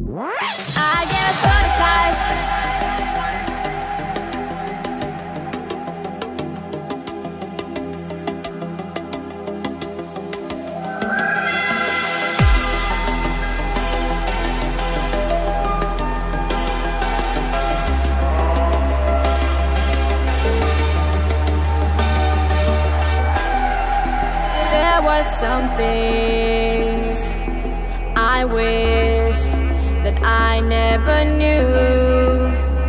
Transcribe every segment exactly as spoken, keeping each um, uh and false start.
I get butterflies. There was some things I wish that I never knew.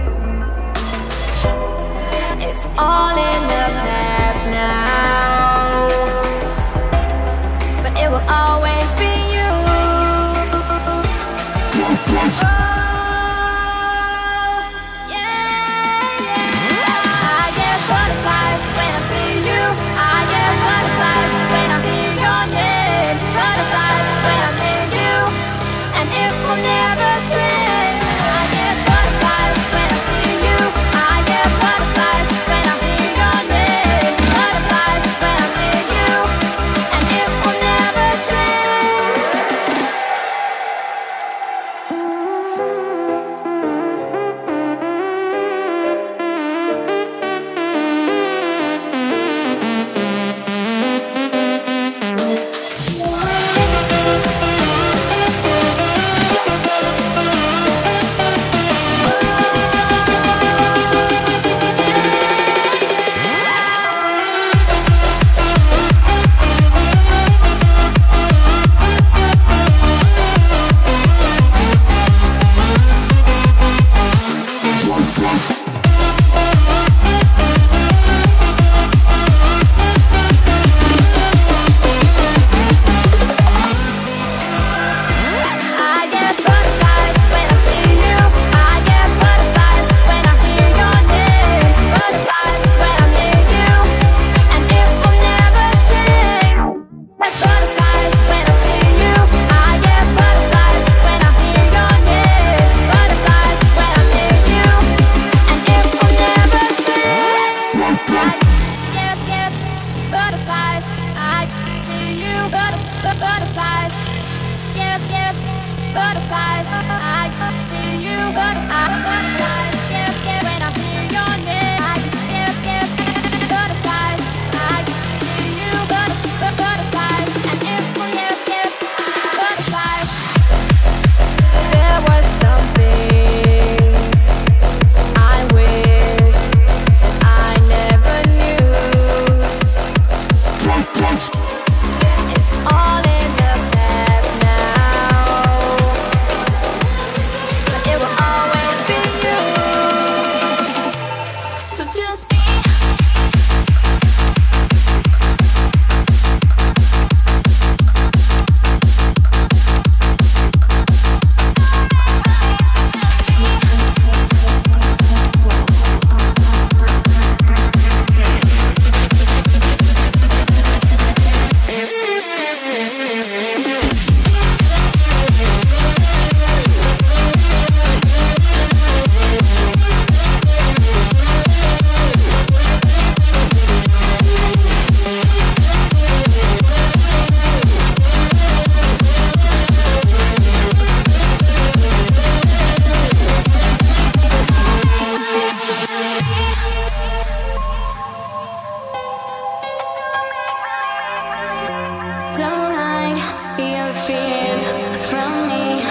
It's all in the past now, but it will always be you. Oh, yeah, yeah. I get butterflies when I see you. I get butterflies when I hear your name. Butterflies when I'm near you, and it will never change. I get butterflies when I see you. I get butterflies when I hear your name. Butterflies when I'm near you, and it will never change. I get butterflies when I see you. I get butterflies when I hear your name. Butterflies when I'm near you, and it will never change. Butterflies when I see you. I get butterflies when I hear your name. Butterflies when I'm near you, and it will never change. I get get butterflies. I see you. Butter butterflies. Yes, yes, butterflies. I see you, butterflies. Yes, yes, when I hear your name. I yes, yes, butterflies. I see you, butterflies, and it will yes, yes, butterflies. There was something I wish that I never knew. It's all in the past now, but it will always be you. So just be. Don't hide your fears from me.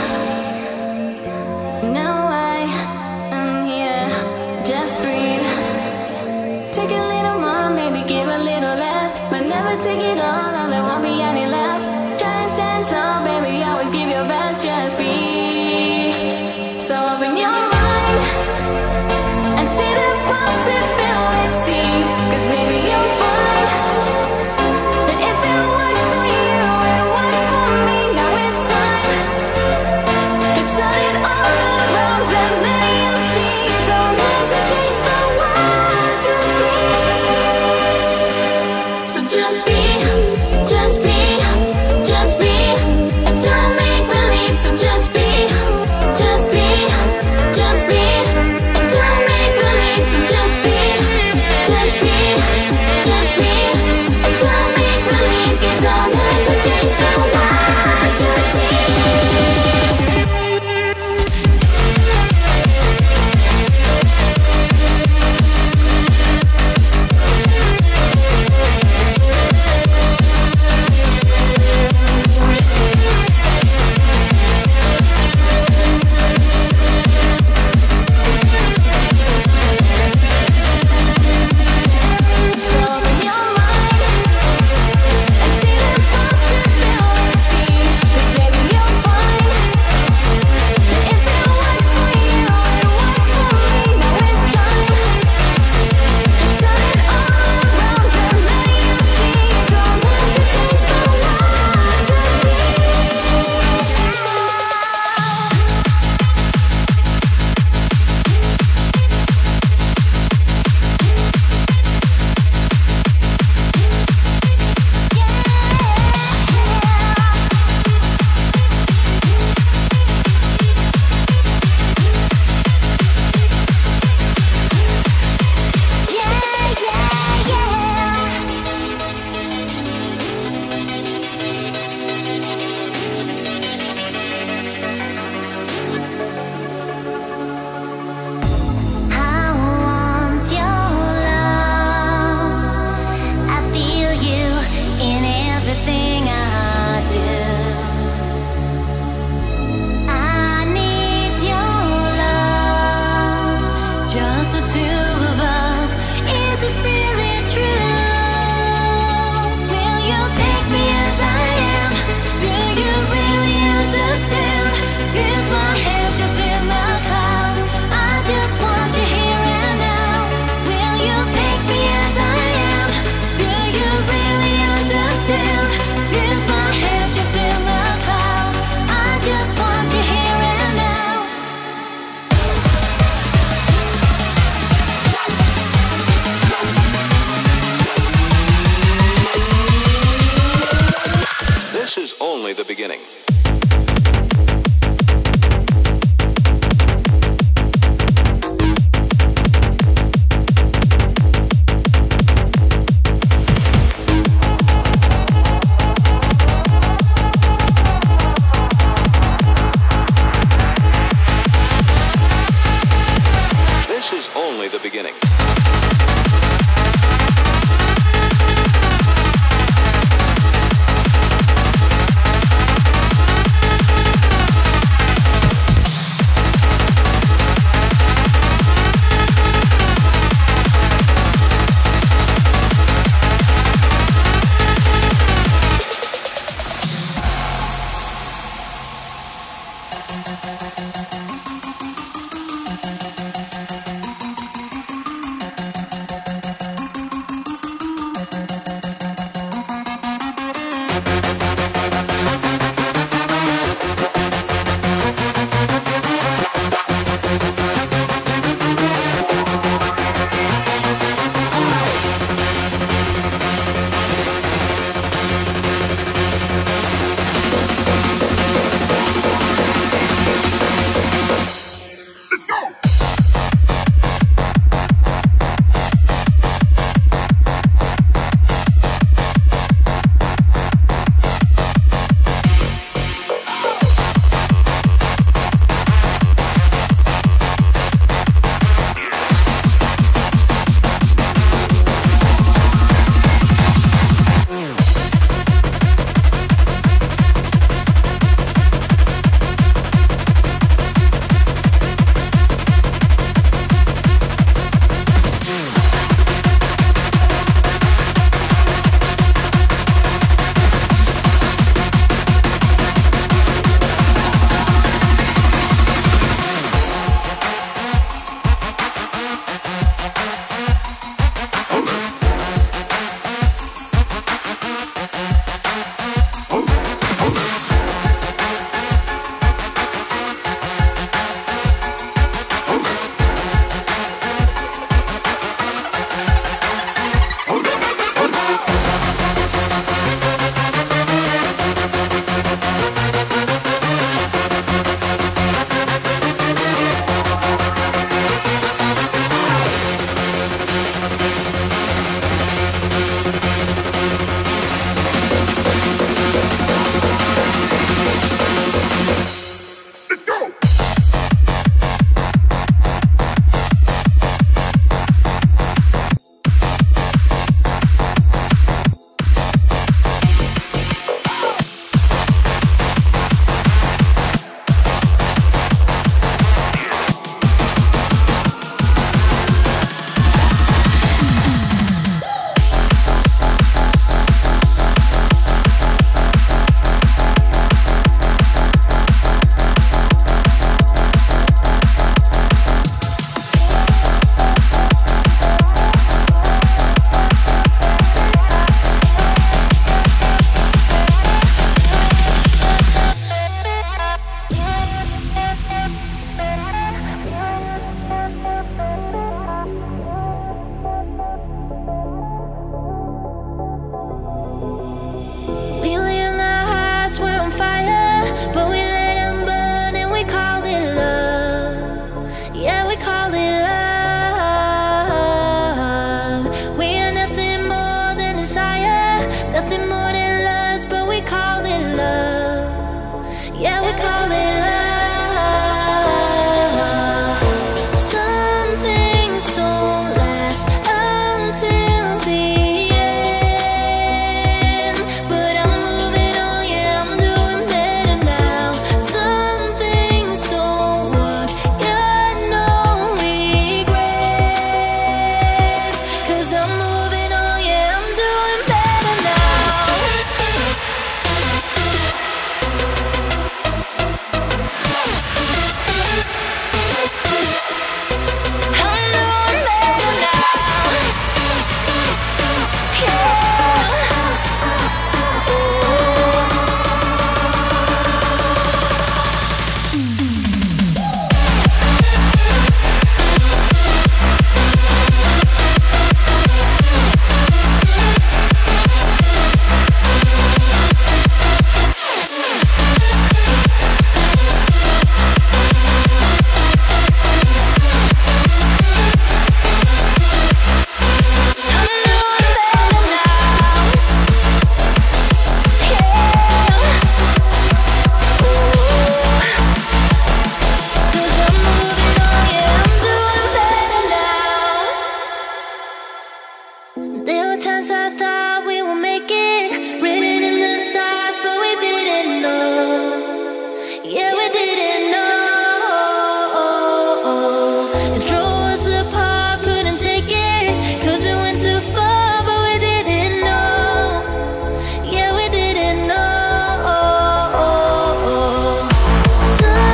Now I am here. Just breathe. Take a little more, maybe give a little less, but never take it all, or there won't be any left. Try and stand tall, baby, always give your best. Just be. So open your mind and see the possibility, 'cause baby you'll find that if it works for you, it works for me. Now it's time to turn it all around, and then you'll see you don't have to change the world, just be. So just be. Sun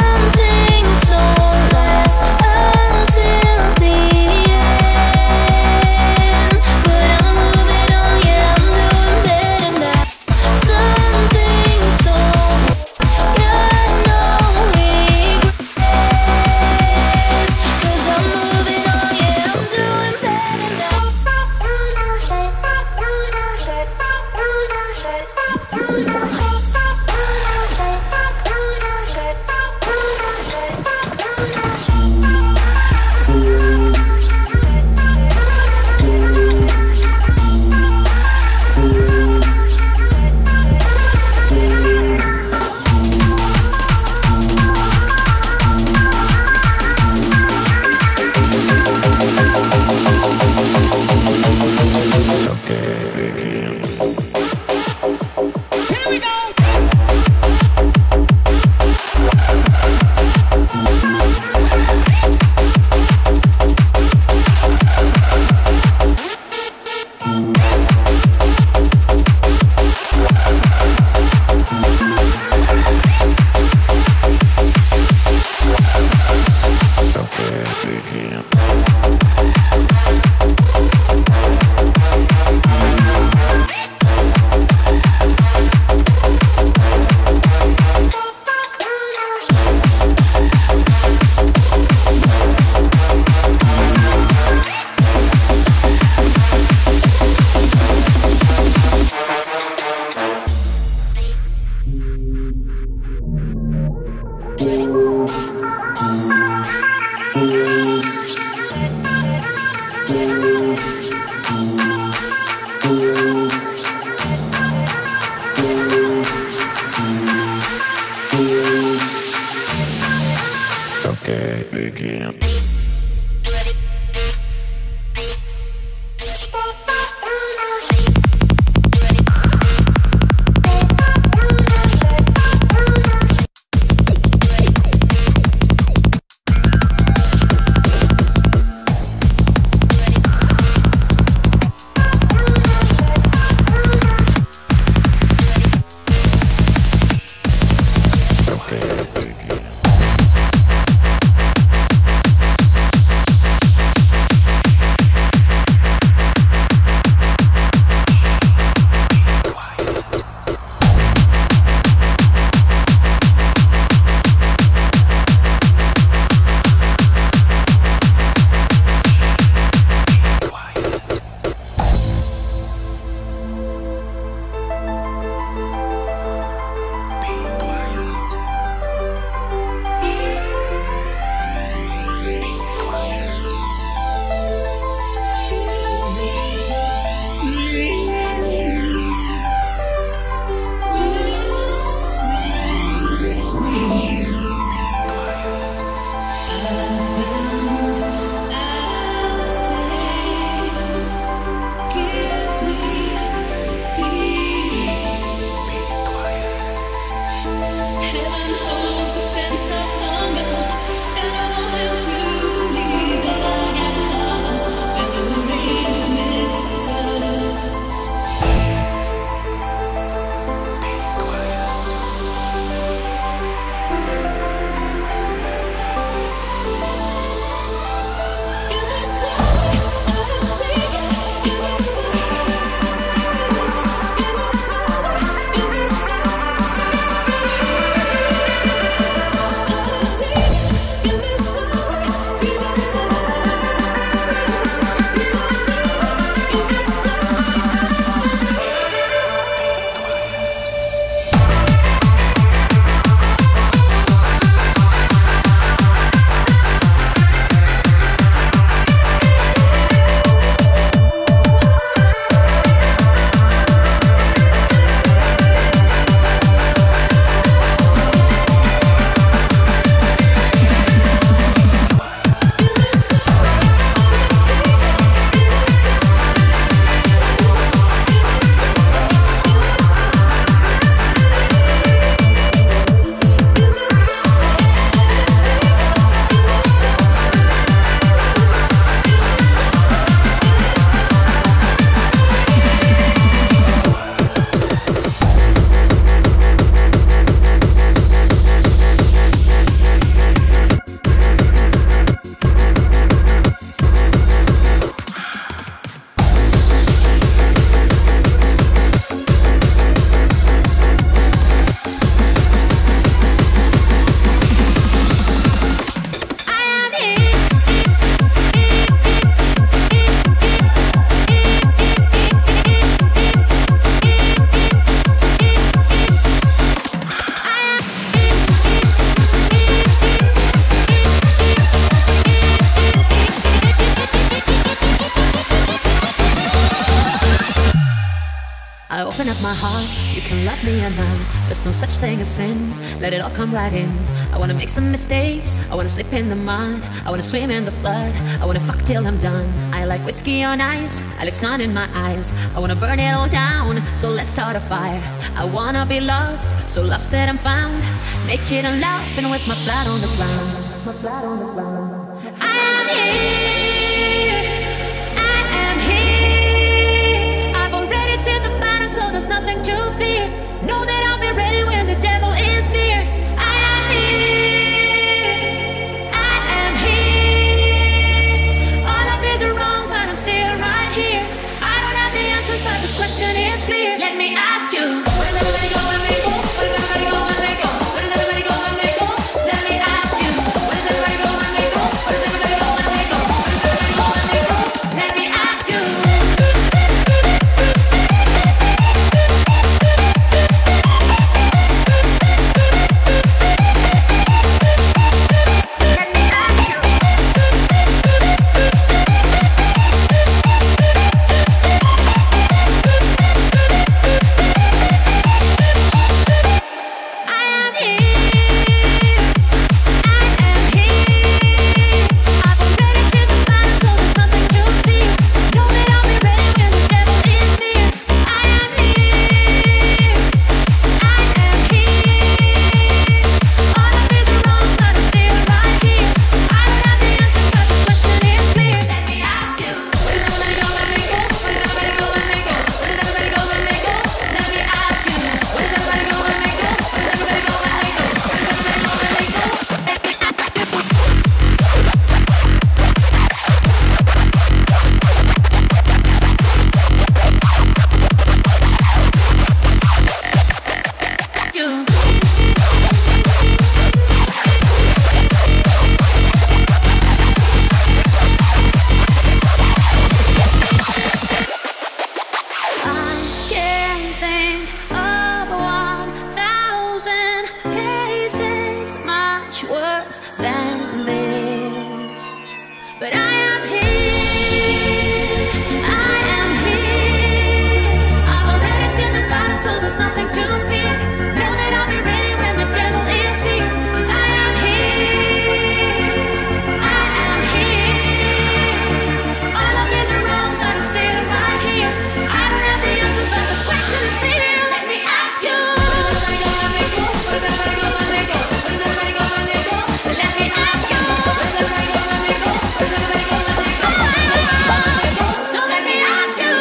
Okay, begin. I open up my heart, you can love me or not. There's no such thing as sin, let it all come right in. I wanna make some mistakes, I wanna slip in the mud, I wanna swim in the flood, I wanna fuck till I'm done. I like whiskey on ice, I like sun in my eyes, I wanna burn it all down, so let's start a fire. I wanna be lost, so lost that I'm found, naked and laughing with my blood on the ground. My blood on the ground. I am here, I am here, I've already seen the bottom, so there's nothing to fear. Know that I'll be ready when the devil is near. I am here, I am here. All of these are wrong, but I'm still right here. I don't have the answers, but the question is clear. Let me ask you, where does everybody go when they go? Where does everybody go when they go? Where does everybody go when they go? Let me ask you, where does everybody go when they go? Where does everybody go when they go? Where does everybody go when they go? Let me ask you. much worse than this. But I am here, I am here. I've already seen the bottom, so there's nothing to fear. Know that I'll be ready when the devil is near. 'Cause I am here, I am here. All of these are wrong, but I'm still right here. I don't have the answers, but the question is clear. Let me ask you, where does everybody go when they go? Where does everybody go when they go? Where does everybody go when they go? Let me ask you, where does everybody go when they go? Where does everybody go when they go? So let me ask you.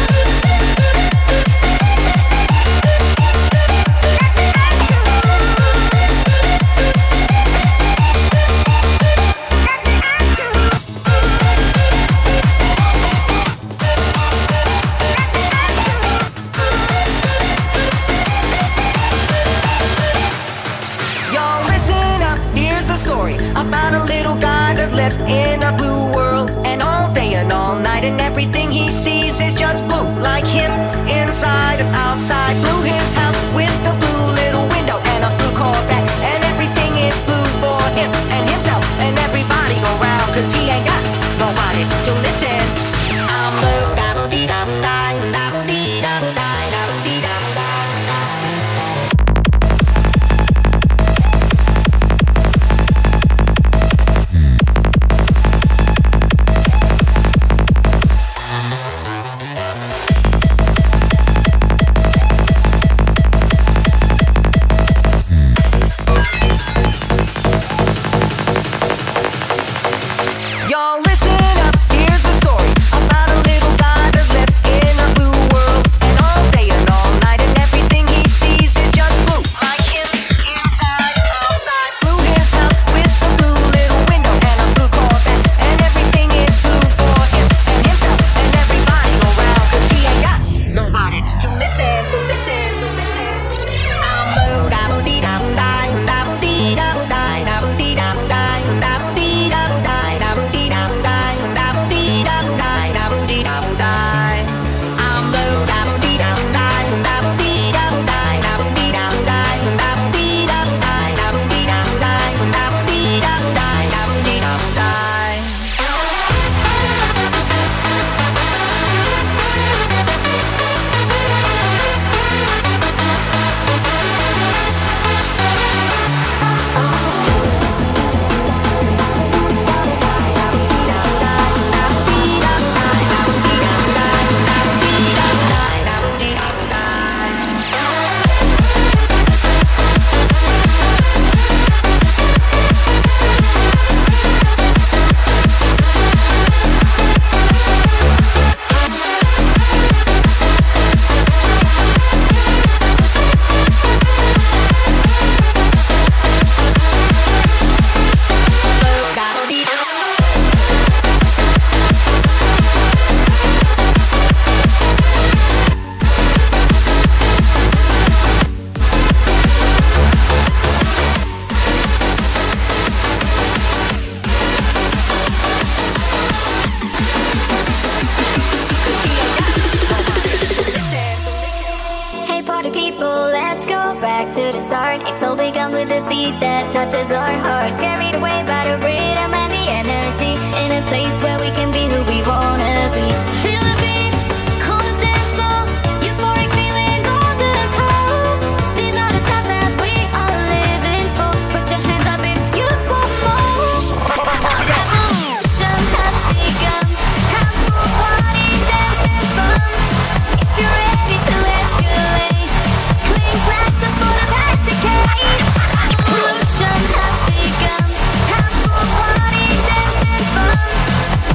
Y'all listen up, here's the story about a little guy that lives in a blue world. And all day and all night and everything he sees is just blue. Like him, inside and outside. Blue his house with the blue little window and a blue Corvette. And everything is blue for him and himself and everybody around. 'Cause he ain't got nobody to listen. I'm blue, dabble-dee-dabble-die, dabble-dee-dabble-die, dabble-dee-dabble-die. Y'all listen up, here's the story about a little guy that lives in a blue world. And all day and all night and everything he sees is just blue. Like him, inside and outside. Blue his house with the blue little window and a blue Corvette. And everything is blue for him and himself and everybody around. 'Cause he ain't got nobody to listen, to listen, to listen. I'm blue, dabble-dee-dabble-die, dabble-dee-dabble-die, dabble-dee-dabble-die, dabble-dee-dabble-die, dabble-dee-dabble-die, dabble-dee-dabble-die, dabble-dee-dabble-die. I'm blue, dabble-dee-dabble-die, dabble-dee-dabble-die, dabble-dee-dabble-die, dabble-dee-dabble-die, dabble-dee-dabble-die, dabble-dee-dabble-die, dabble-dee-dabble-die. Hey party people, let's go back to the start. It's all begun with a beat that touches our hearts. Carried away by the rhythm and the energy. In a place where we can be who we wanna be. Feel the beat on the dance floor. Euphoric feelings on the cold. These are the stars that we are living for. Put your hands up if you want more. A revolution has begun. Time for party, dance and fun. If you're ready to escalate, clean glasses for the past decade. Revolution has begun. Time for party, dance and fun.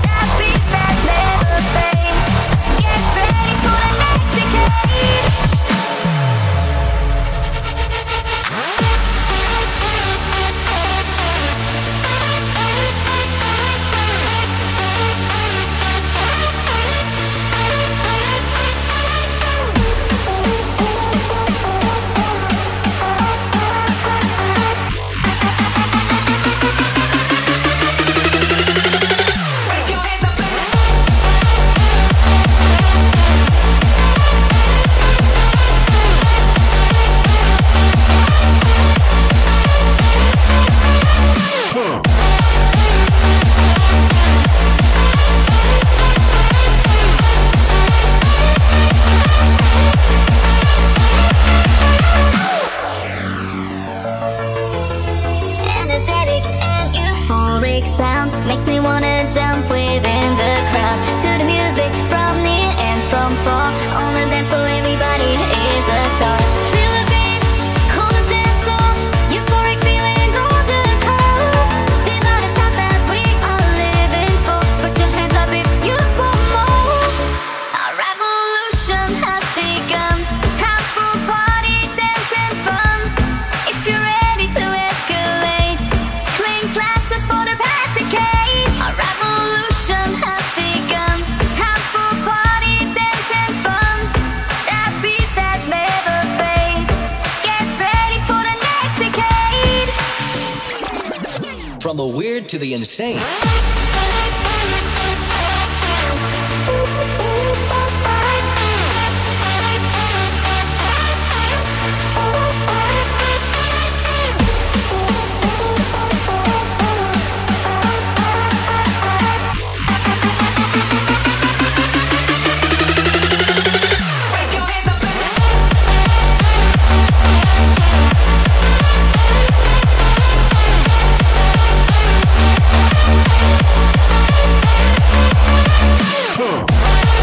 euphoric sounds makes me wanna jump within the crowd. To the music from near and from far, on the dance floor everybody is a star. Feel the beat on the dance floor, euphoric feelings on the car. These are the stars that we are living for. Put your hands up if you want more. Our revolution has begun. Time for party, dance and fun. If you're ready to escalate, clink glasses for the past decade. Our revolution has begun. Time for party, dance and fun. That beat that never fades. Get ready for the next decade. From the weird to the insane. Huh.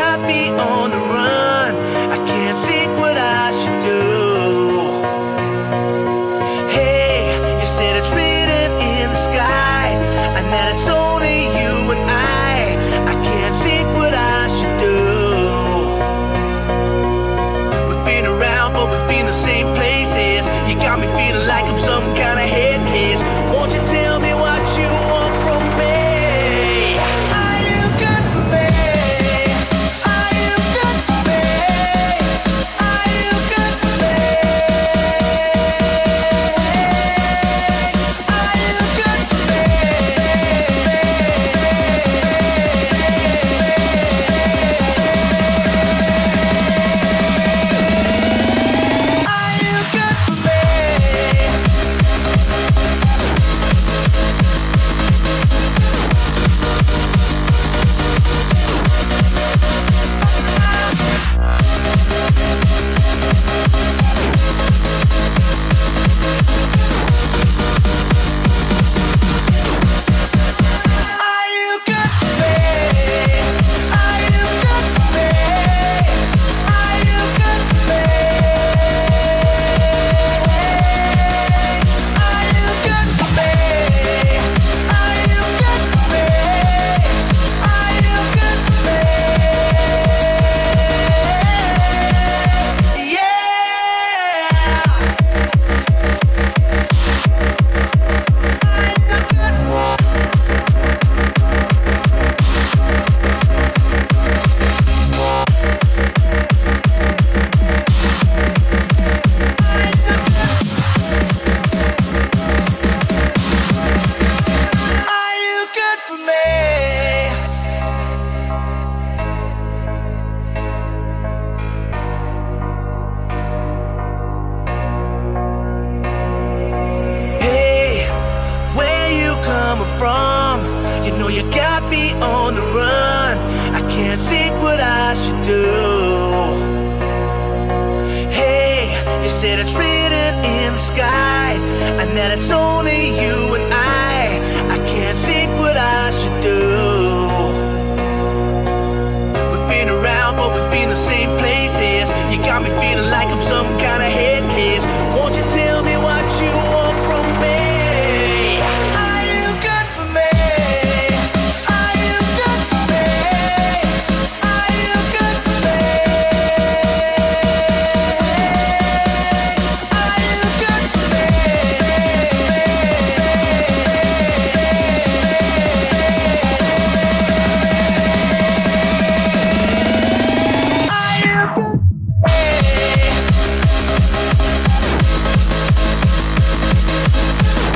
got me on the run. I can't think what I should do. Hey, you said it's written in the sky, and that it's only you and I. I can't think what I should do. We've been around, but we've been the same places. You got me feeling like I'm some kind of head case. Won't you tell me what you want from me? Are you good for me? Are you good for me? Are you good for me? Are you good for me? Are you good for me? Are you good for me? Are you good for me? Are you good for me? Are you good for me? Are you good for me? Are you good for me? Are you good for me? Hey, where you coming from? You know you got me on the run. I can't think what I should do. Hey, you said it's written in the sky, and that it's only you and I. I can't think what I should do. We've been around, but we've been the same places. You got me feeling like I'm some kind of head case. Won't you tell me what you want from me? Are you good for me? Are you good for me? Are you good for me? Are you good for me? Are you good?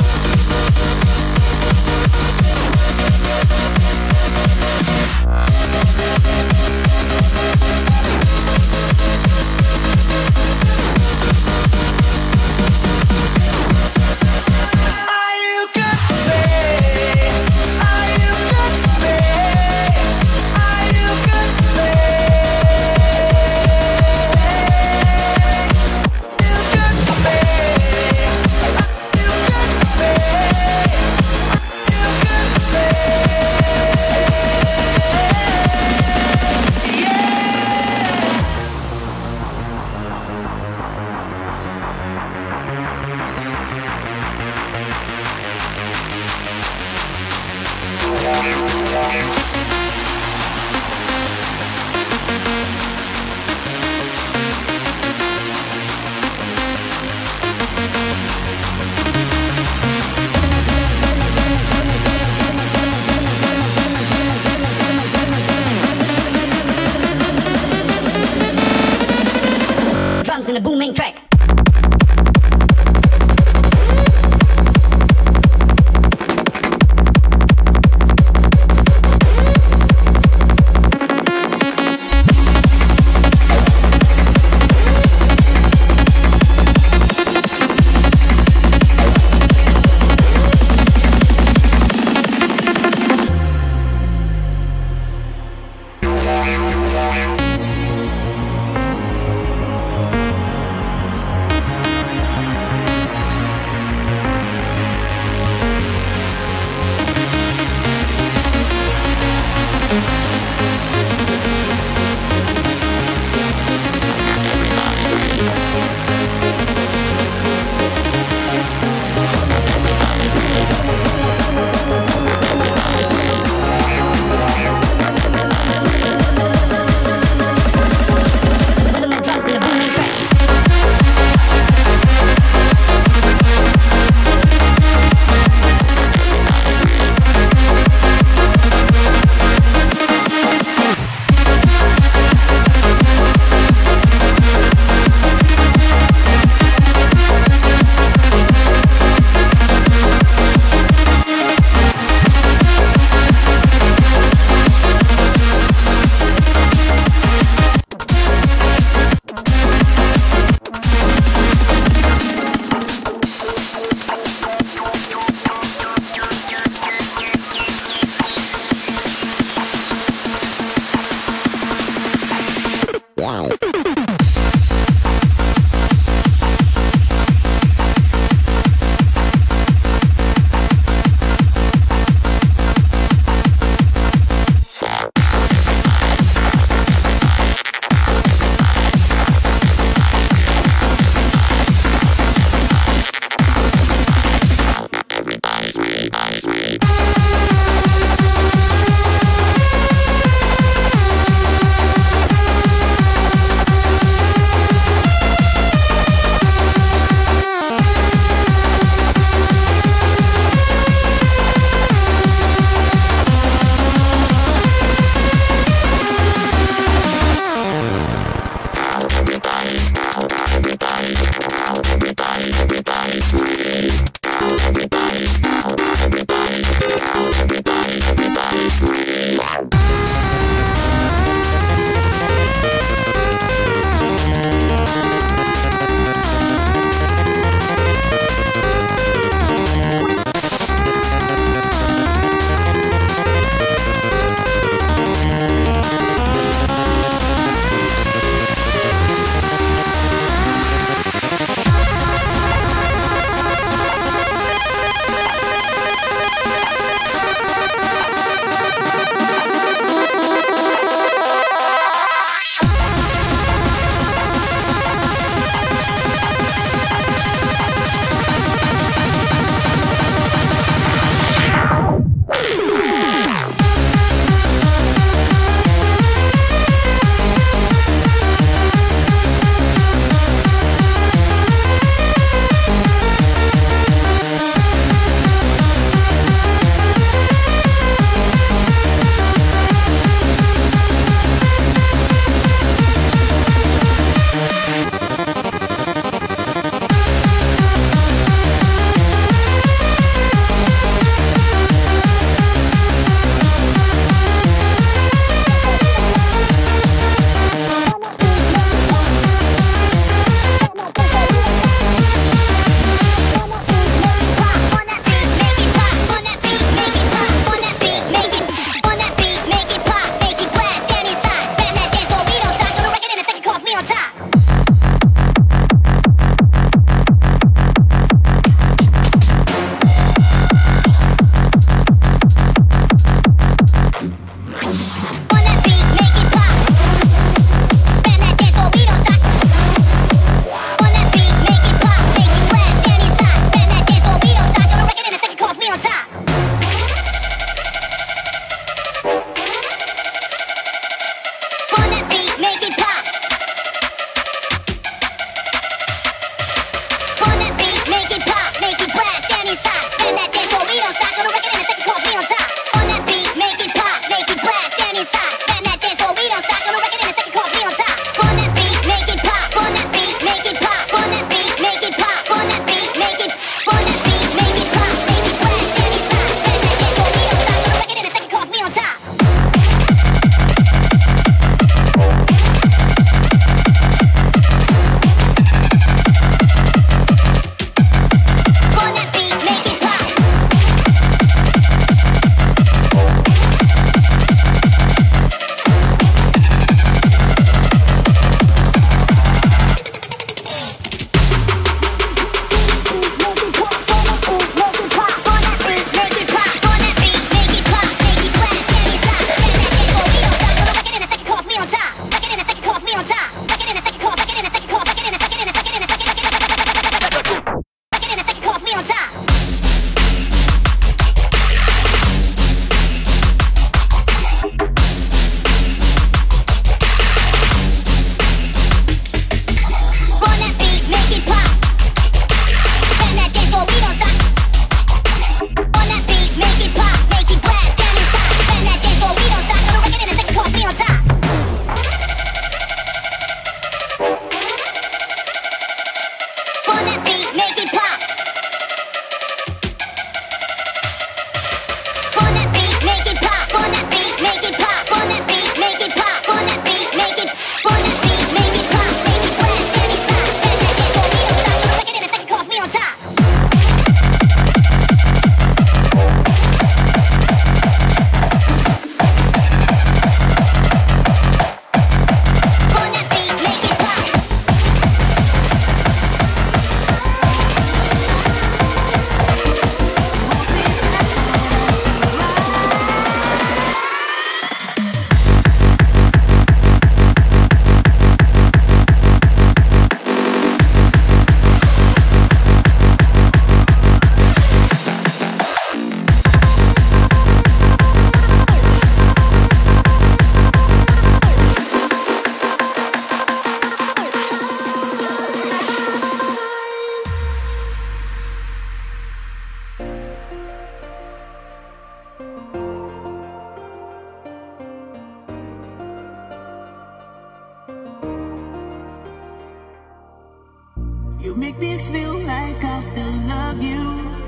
make me feel like I still love you.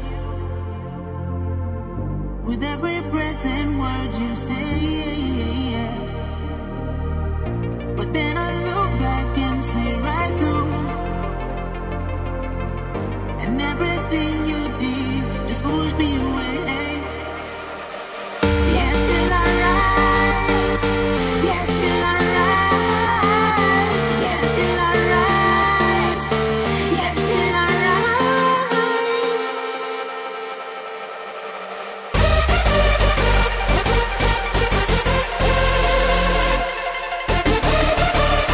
With every breath and word you say, but then I look back and see right through, and everything you did just pushed me away. Yes, still I rise. Yes, still I rise. Yes, still I rise. Yes, still I rise.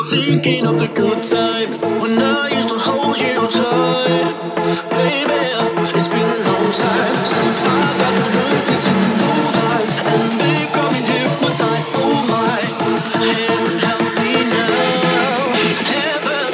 thinking of the good times when I used to hold you tight. Baby, it's been a long time since I got to look into those eyes, and they got me hypnotized. Oh my, heaven help me now. Heaven.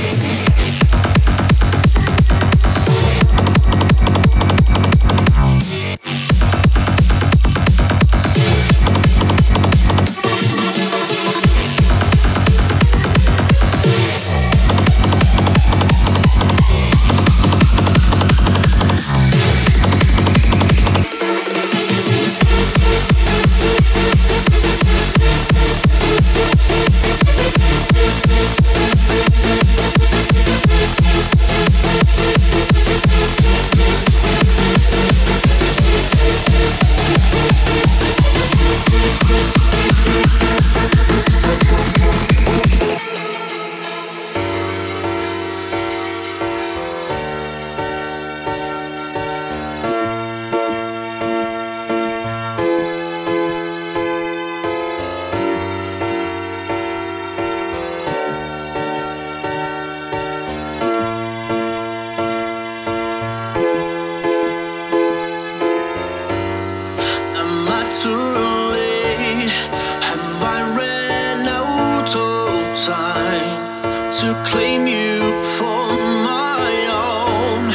Am I too late? Have I ran out of time to claim you for my own?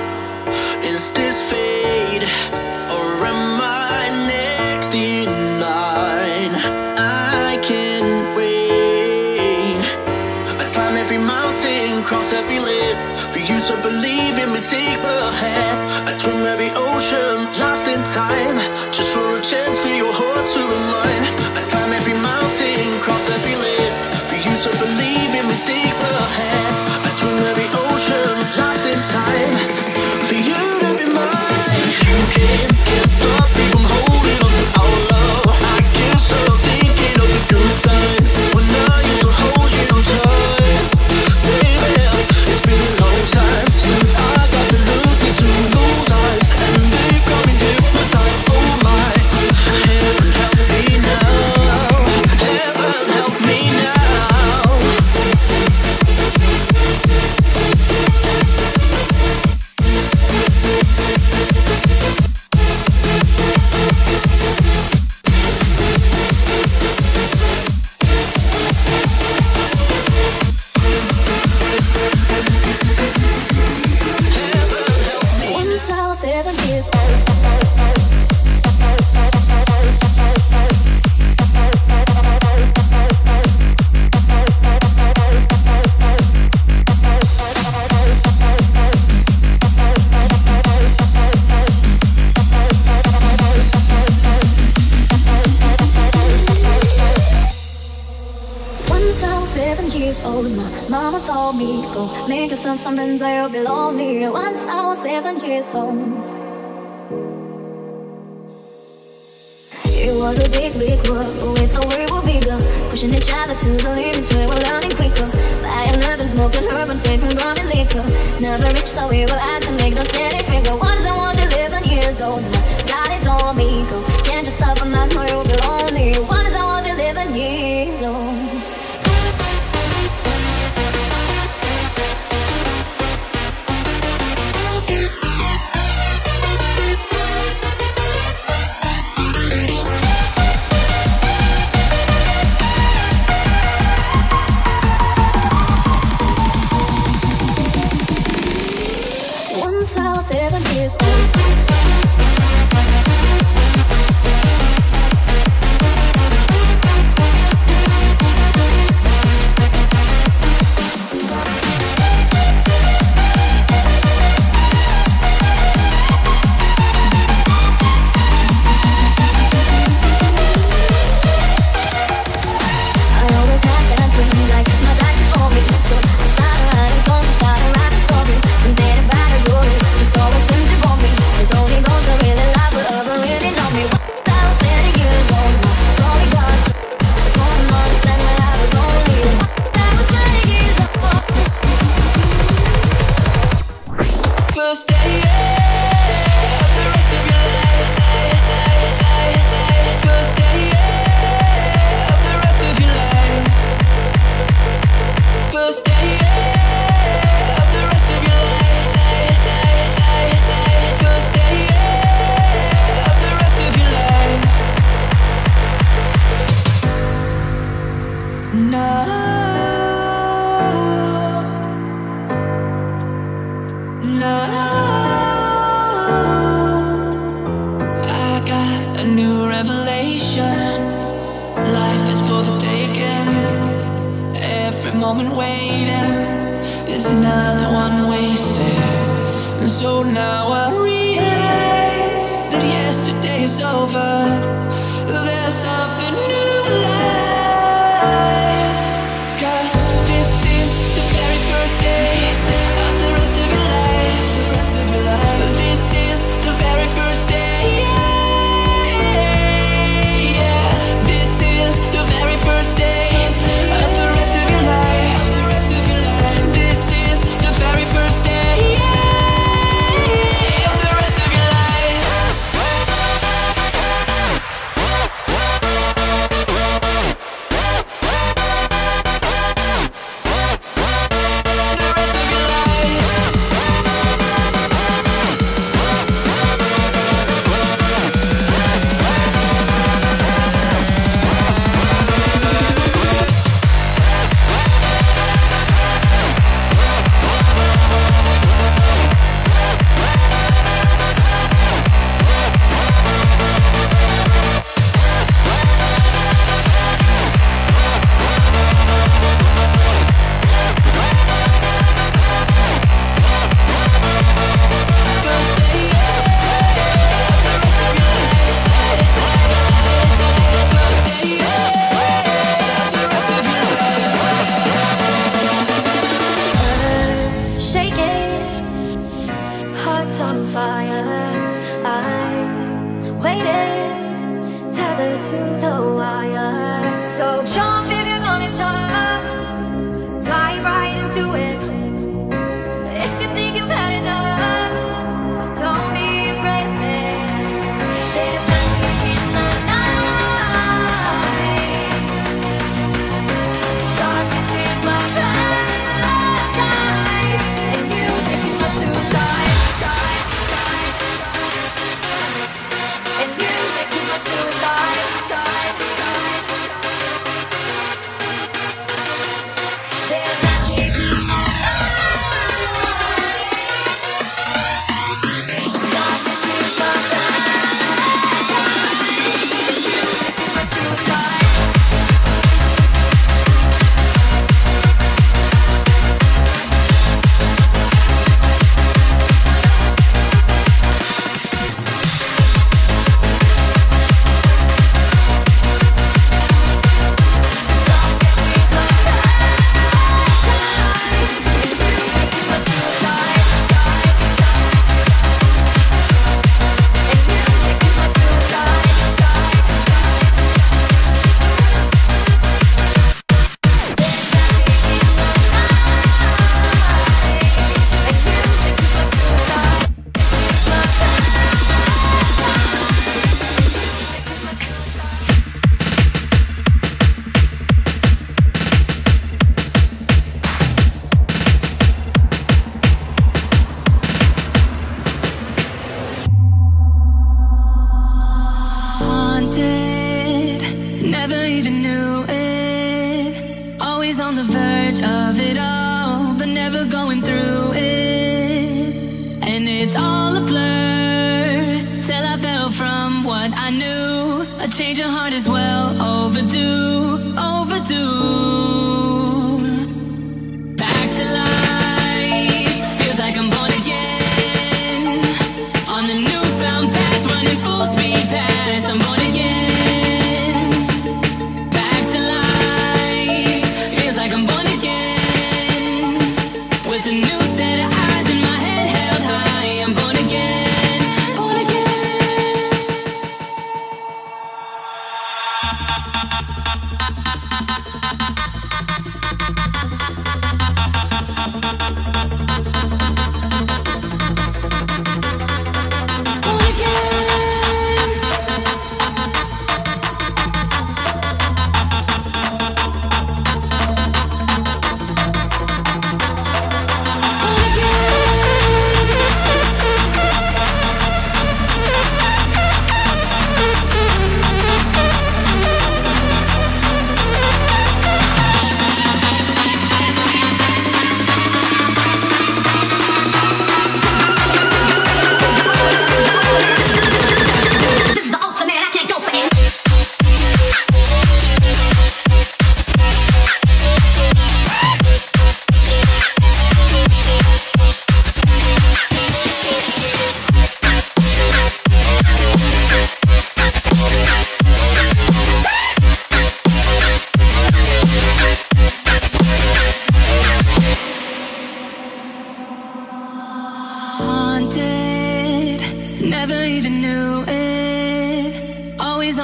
Is this fate, or am I next in line? I can't wait. I climb every mountain, cross every lake, for you to believe in me, take my hand. I swim every ocean, lost in time, just for a chance for your heart to be mine. I climb every mountain, cross every lake, for you to believe in me, take my hand. I swim every ocean, lost in time, for you to be mine. You can't, can't stop me from holding on to our love. I can't stop thinking of the good times when I used to hold you tight. Baby, it's been a long time since I got to look into those eyes, and they got me hypnotized. Oh my, heaven help me now. Heaven help me now. Once I was seven years old. Once I was seven years old, my mama told me, go make yourself some friends or you'll be lonely. Once I was seven years old. It was a big, big world, but we thought we were bigger, pushing each other to the limits where we're learning quicker. Buying love and smoking herb and drinking rum and liquor. Never rich, so we were out to make the steady figure. Once I was eleven years old, my daddy told me, go get yourself a man or you'll be lonely. Once I was eleven years old. Once I was seven years old. moment waiting is another one wasted. And so now I realize that yesterday is over. There's something new alive. 'Cause this is the very first day of the rest of your life. This is the very first day. Yeah, this is the very first day of the rest of your life. This is the very first day of the rest of your life. Shaking, hearts on fire. I waited, tethered to the wire. So jump if you're gonna jump, dive right into it. If you think you've had enough, don't be afraid of it. There's magic in the night. Darkness is my paradise, and music is my suicide. And music is my suicide. There's magic in the darkness is my paradise, and music is my suicide. Haunted, never even knew it. Always on the verge of it all, but never going through it. And it's all a blur till I fell from what I knew. A change of heart is well overdue, overdue. Back to life, feels like I'm born again. On the newfound path, running full speed past, I'm born again. Back to life, feels like I'm born again. With a new set of eyes and my head held high, I'm born again, born again.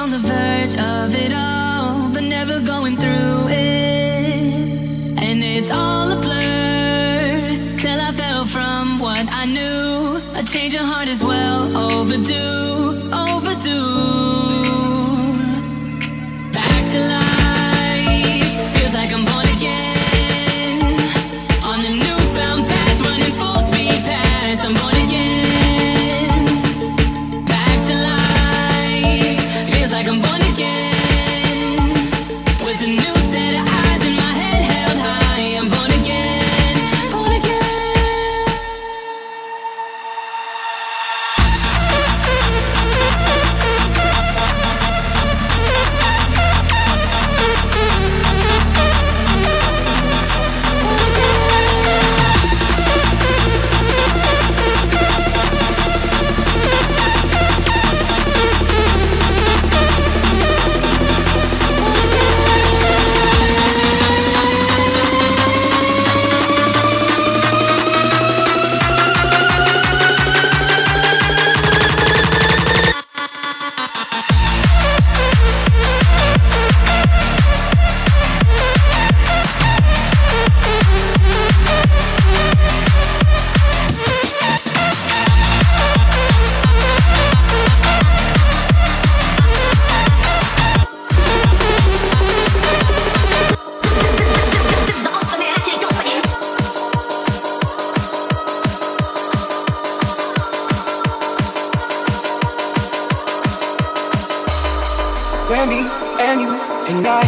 on the verge of it all, but never going through it. And it's all a blur till I fell from what I knew. A change of heart is well overdue, overdue. Back to life, feels like I'm born again. On a newfound path, running full speed past. I'm born again. Back to life, feels like I'm born again. With a new set of eyes and my head held high. I'm born again, born again. When me and you ignite.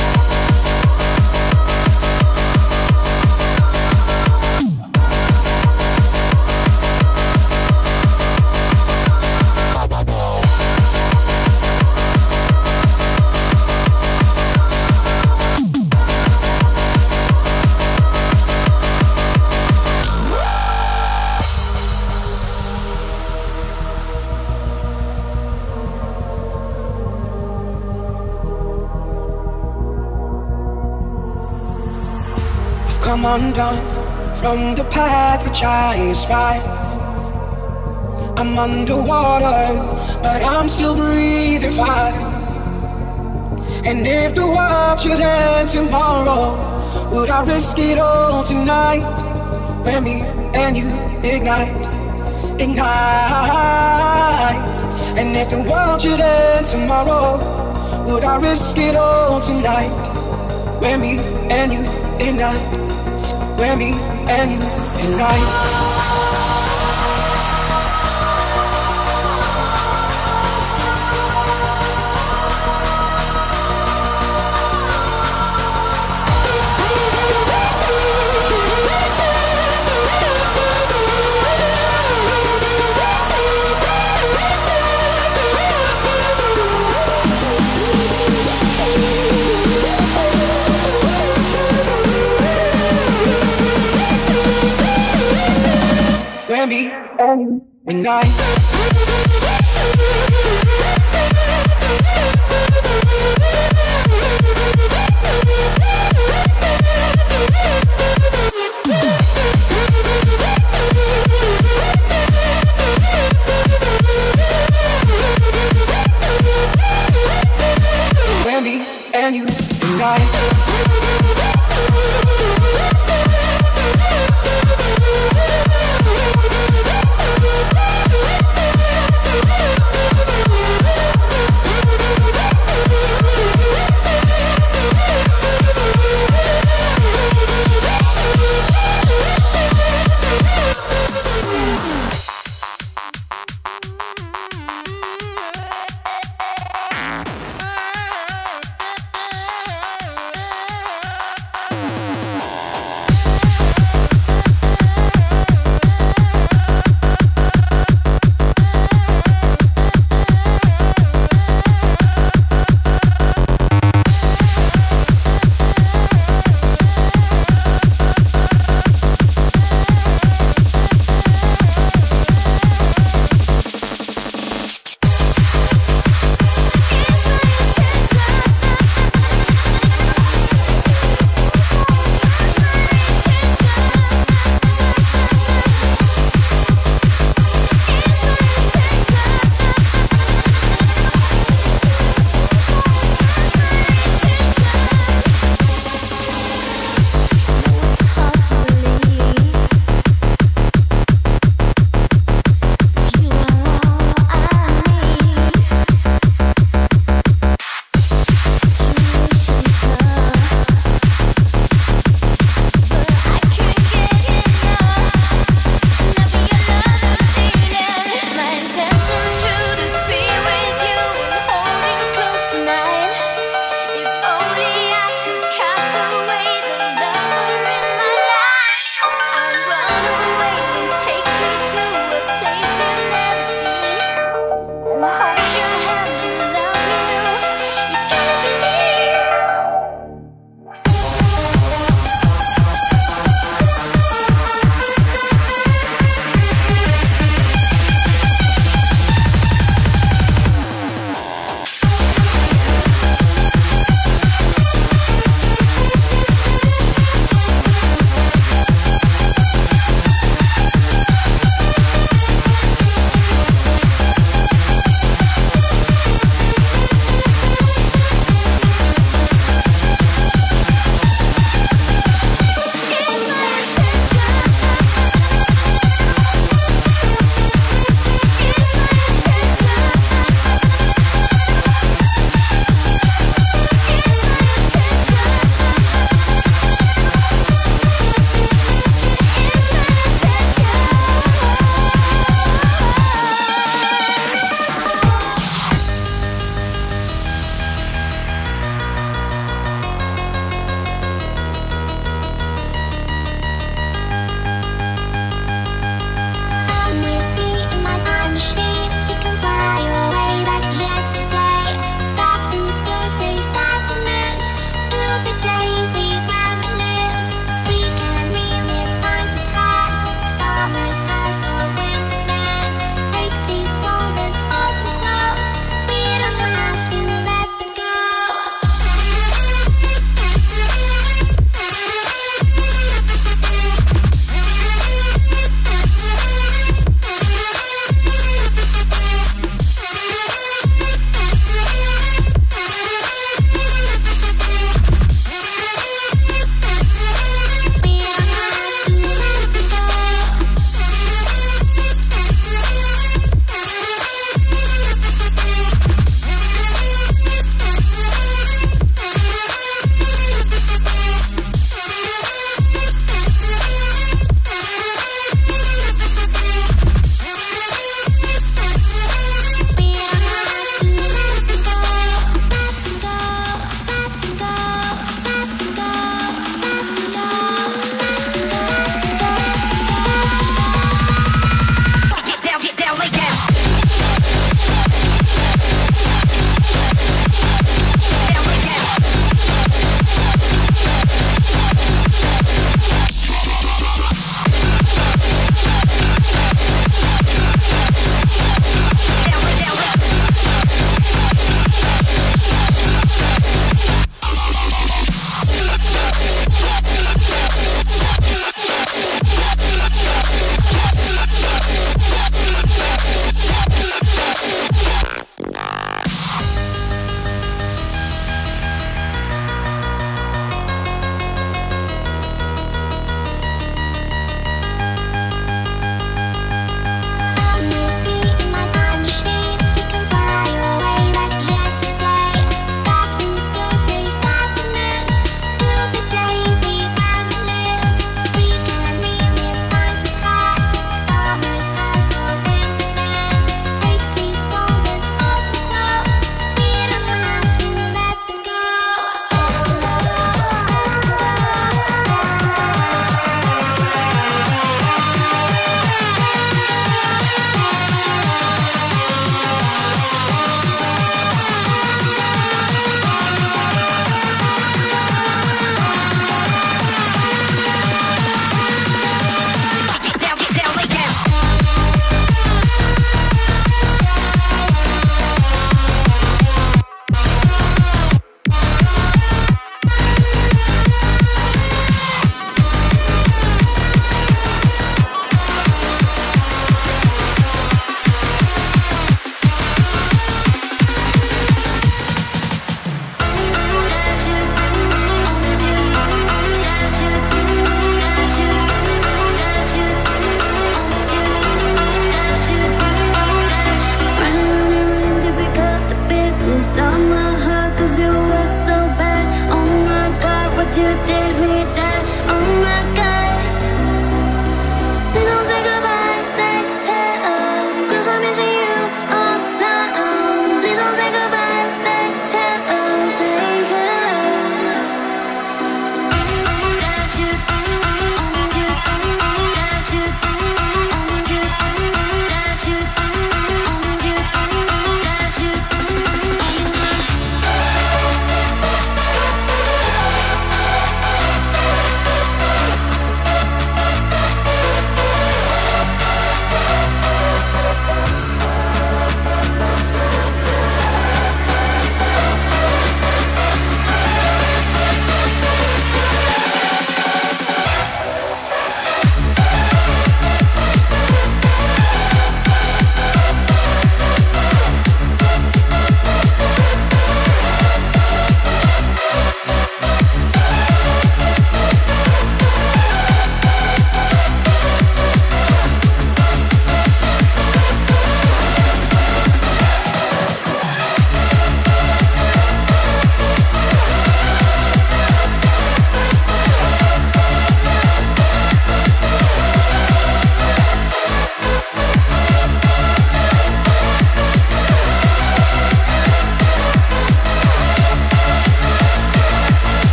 Come undone from the path which I aspire. I'm underwater, but I'm still breathing fire. And if the world should end tomorrow, would I risk it all tonight? When me and you ignite, ignite. And if the world should end tomorrow, would I risk it all tonight? When me and you ignite. When me and you ignite. When me and you ignite. When me and you ignite.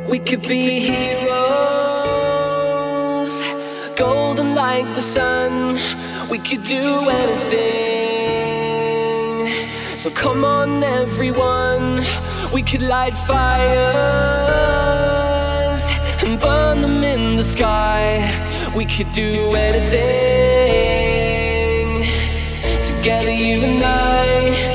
We could be heroes, golden like the sun. We could do anything. So come on everyone, we could light fires and burn them in the sky. We could do anything, together you and I.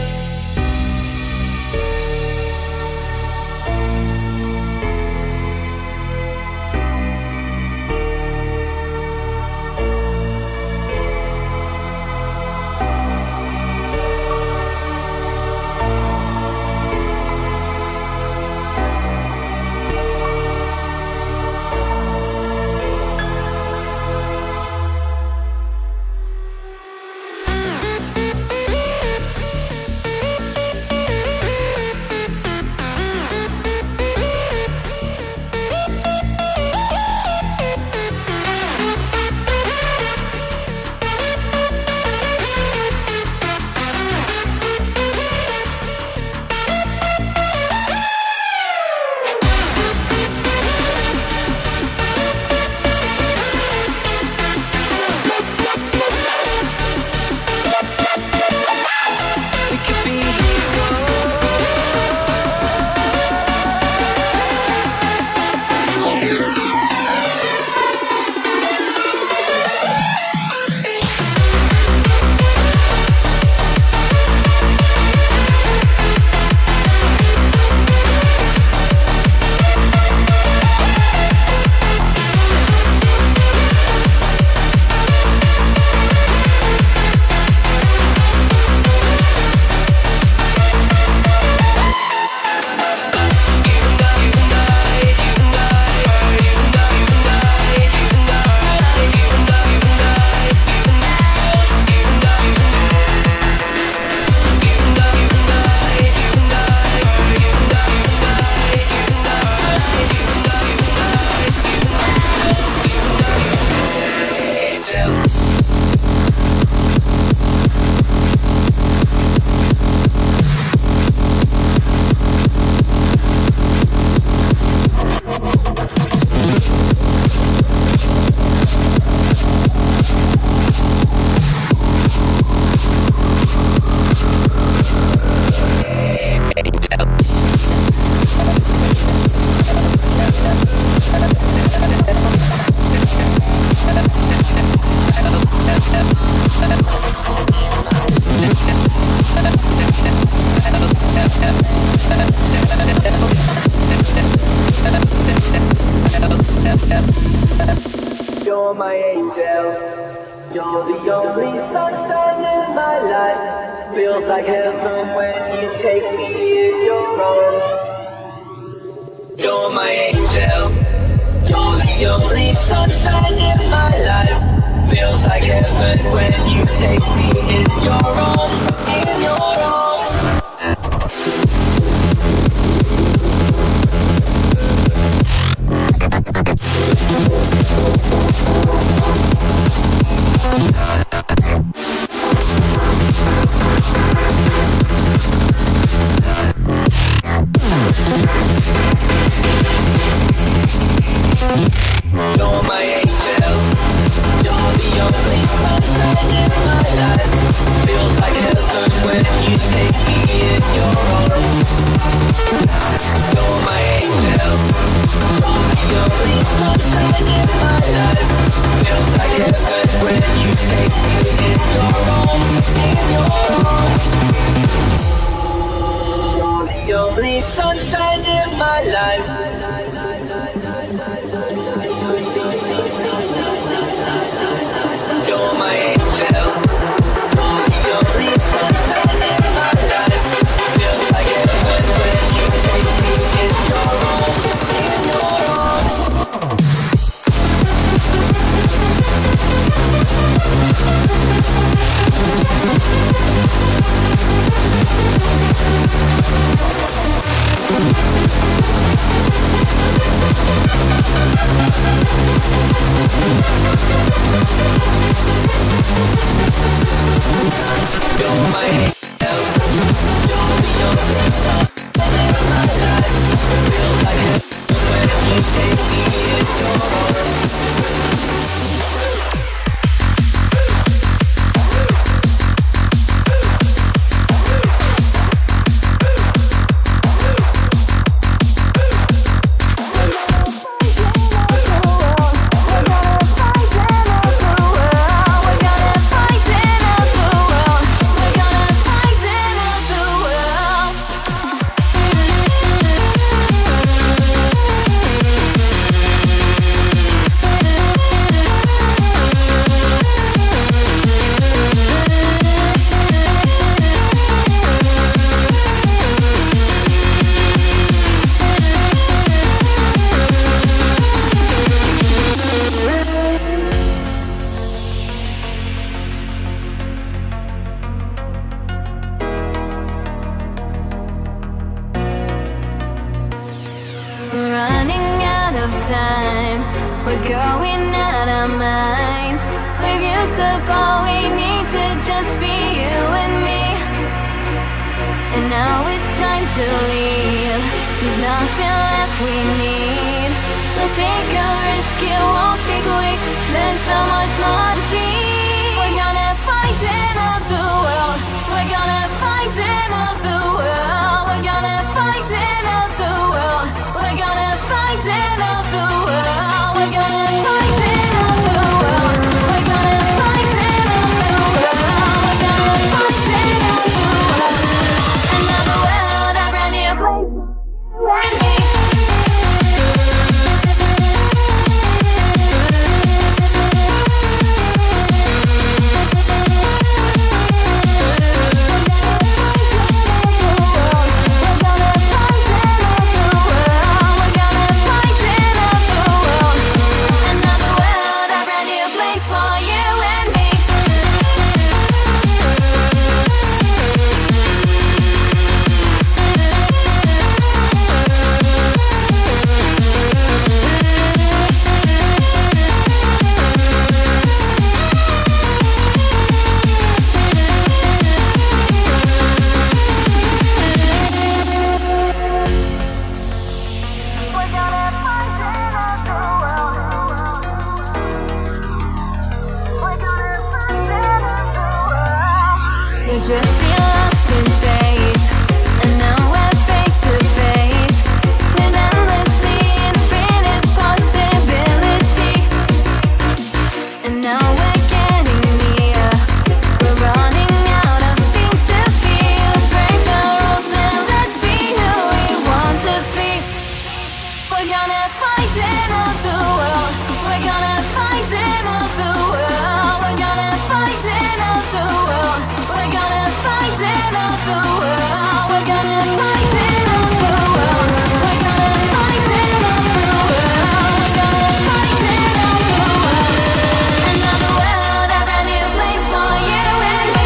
You're my angel, you're the only sunshine in my life. Feels like heaven when you take me in your arms. You're my angel, you're the only sunshine in my life. Feels like heaven when you take me in your arms, in your arms. You're my angel. running out of minds. We've used up all we need to just be you and me. And now it's time to leave. There's nothing left we need. Let's take a risk, it won't be quick. There's so much more to see. We're gonna find another world. We're gonna find another world. We're gonna find another world. We're gonna find another world. We're gonna find another world. We're gonna find another world. We're gonna find another world. Another world, a brand new place for you and me. We just feel lost in space, and now we're face to face with endlessly infinite possibility. And now we're getting near. We're running out of things to feel. Let's break the rules and let's be who we want to be. We're gonna find another world. We're gonna find another world. We're gonna find another world. We're gonna find another world. We're gonna find another world. We're gonna find another world. We're gonna find another world. Another world, a brand new place for you and me.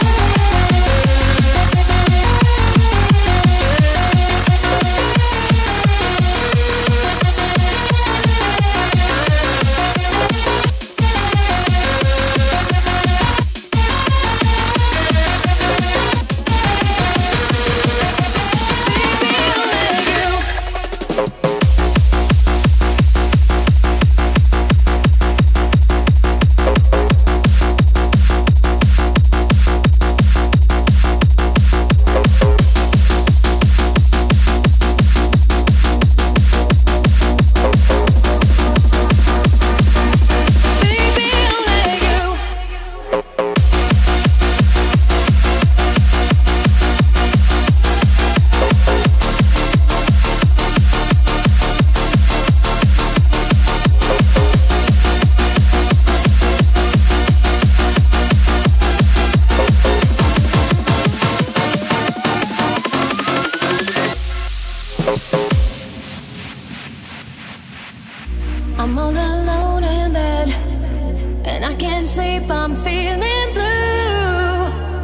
I'm all alone in bed, and I can't sleep, I'm feeling blue.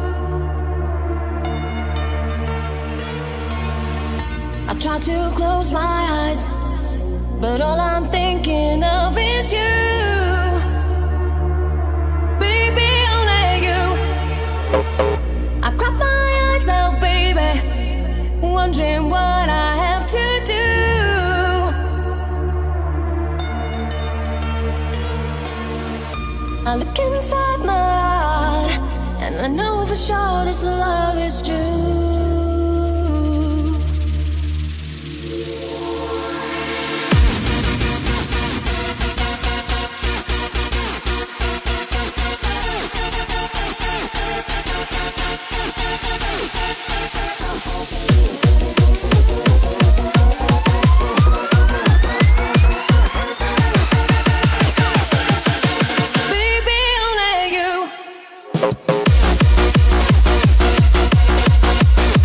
I try to close my eyes, but all I'm thinking of is you. Baby, only you. I cry my eyes out, baby, wondering what I have to do. I look inside my heart, and I know for sure this love is true. Baby, only you.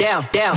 down, down.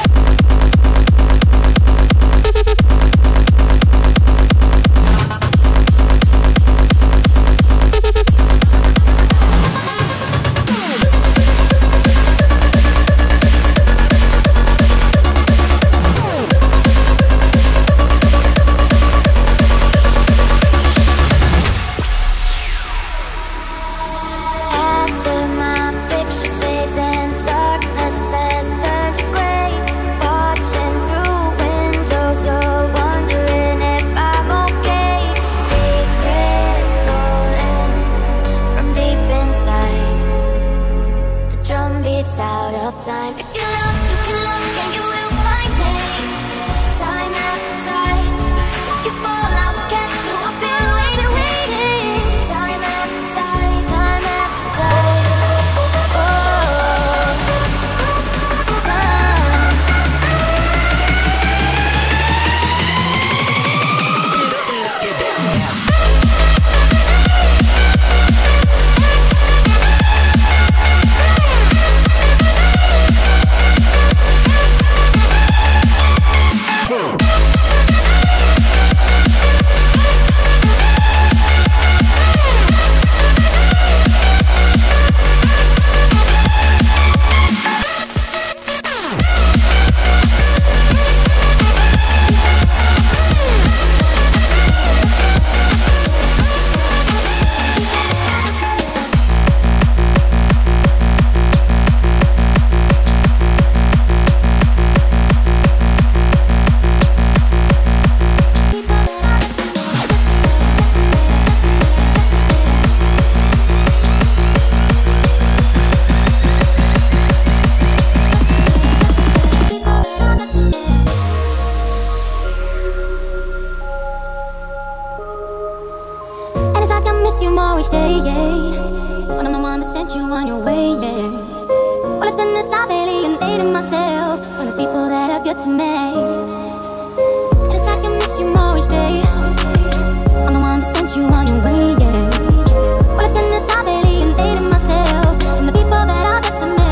After my picture fades and darkness has turned to gray, watching through windows, you're wondering if I'm okay. Secrets stolen from deep inside. The drum beats out of time. If you're lost, you can look and you will find me. Time after time, you fall, I will catch you. I've been waiting, waiting. Time after time, time after time. Oh, time. And it's like I miss you more each day, yeah. When I'm the one that sent you on your way, yeah. Well, it's been this life alienating myself from the people that are good to me. And it's like I miss you more each day. I'm the one that sent you on your way, yeah. Well, it's been this life alienating myself from the people that are good to me.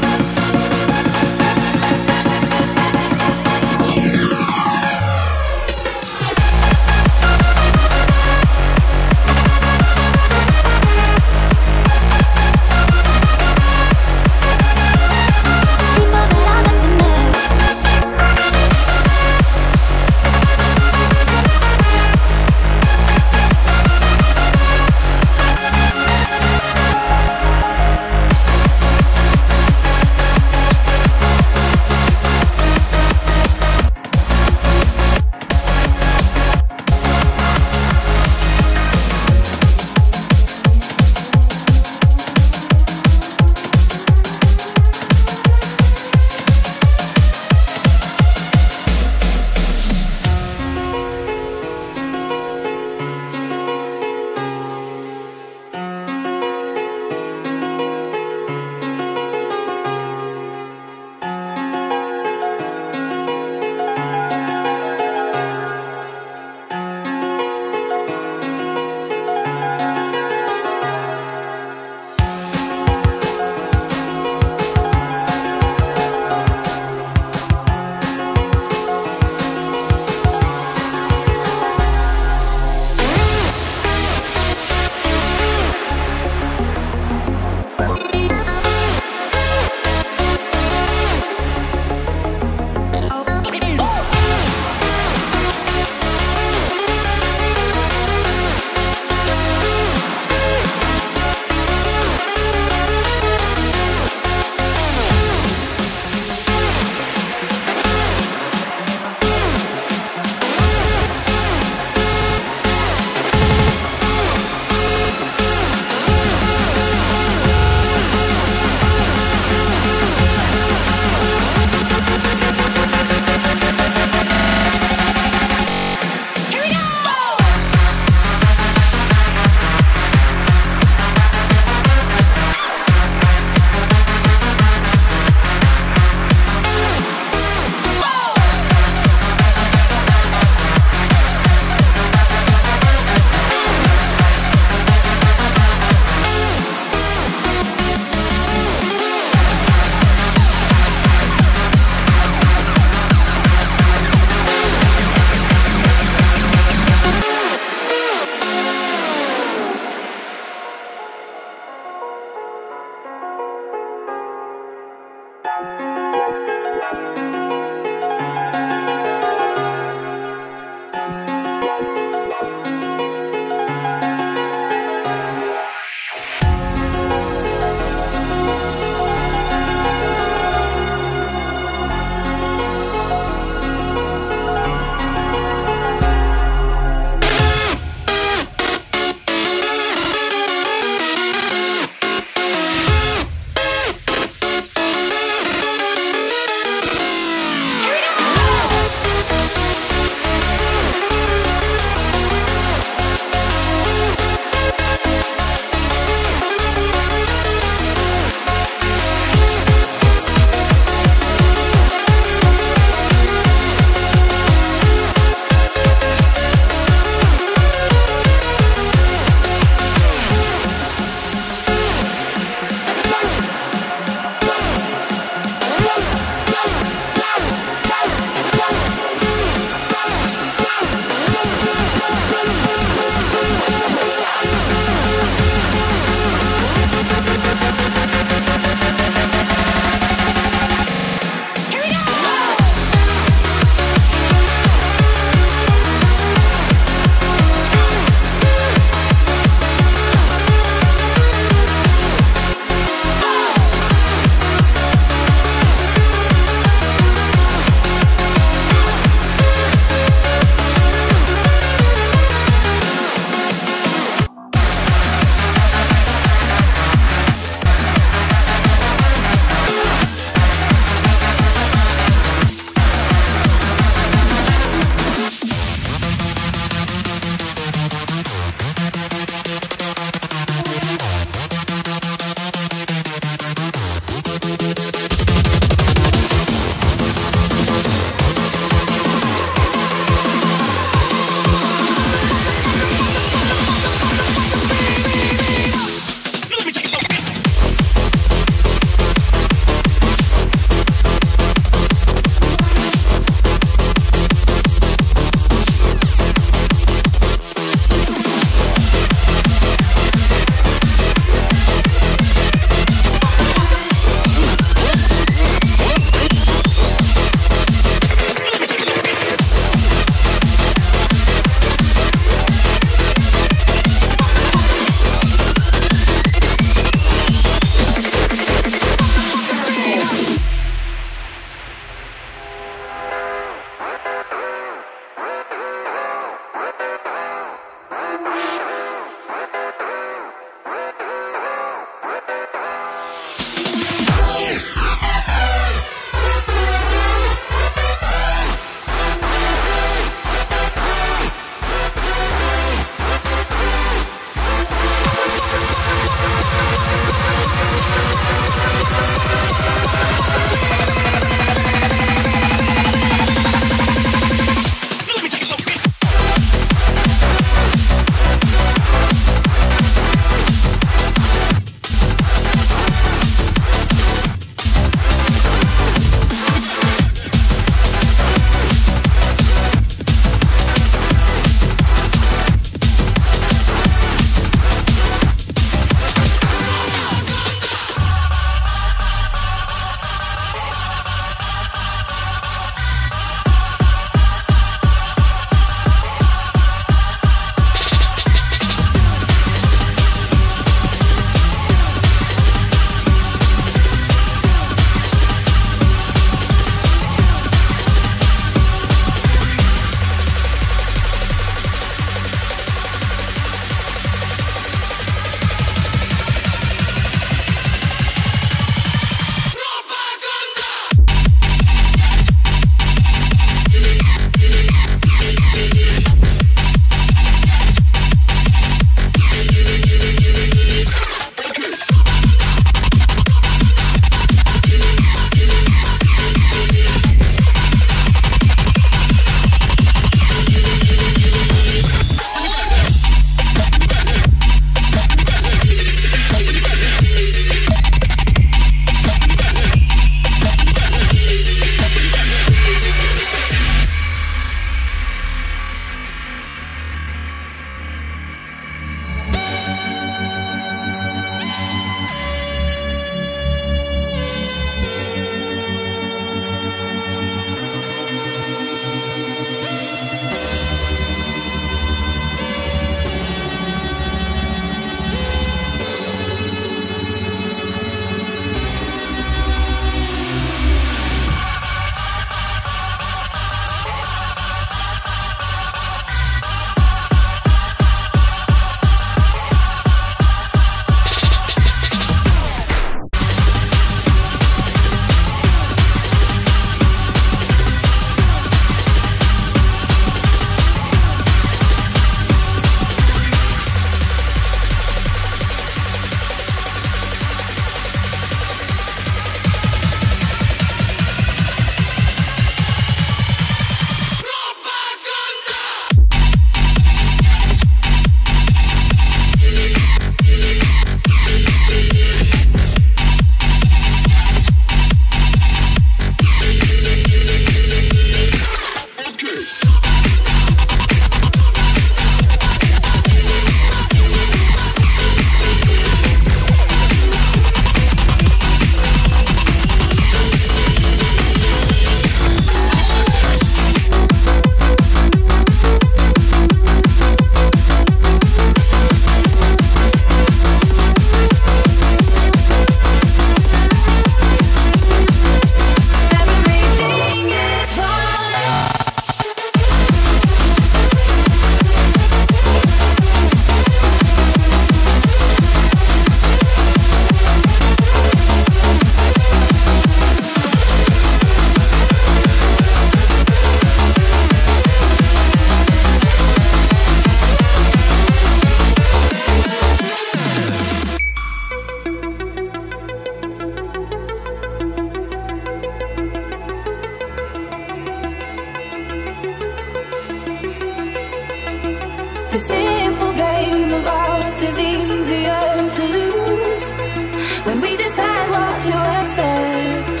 The simple game of art is easier to lose when we decide what to expect.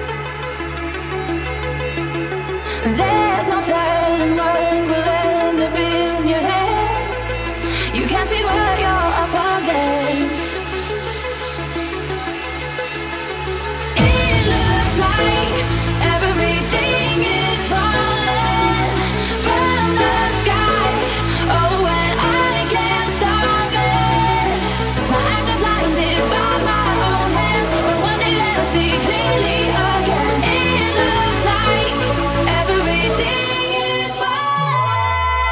There's no telling what will end up in your hands. You can't see what you're up against. It looks like everything is falling from the sky. Oh, and I can't stop it. My eyes are blinded by my own hands, but one day they'll see clearly again. It looks like everything is falling.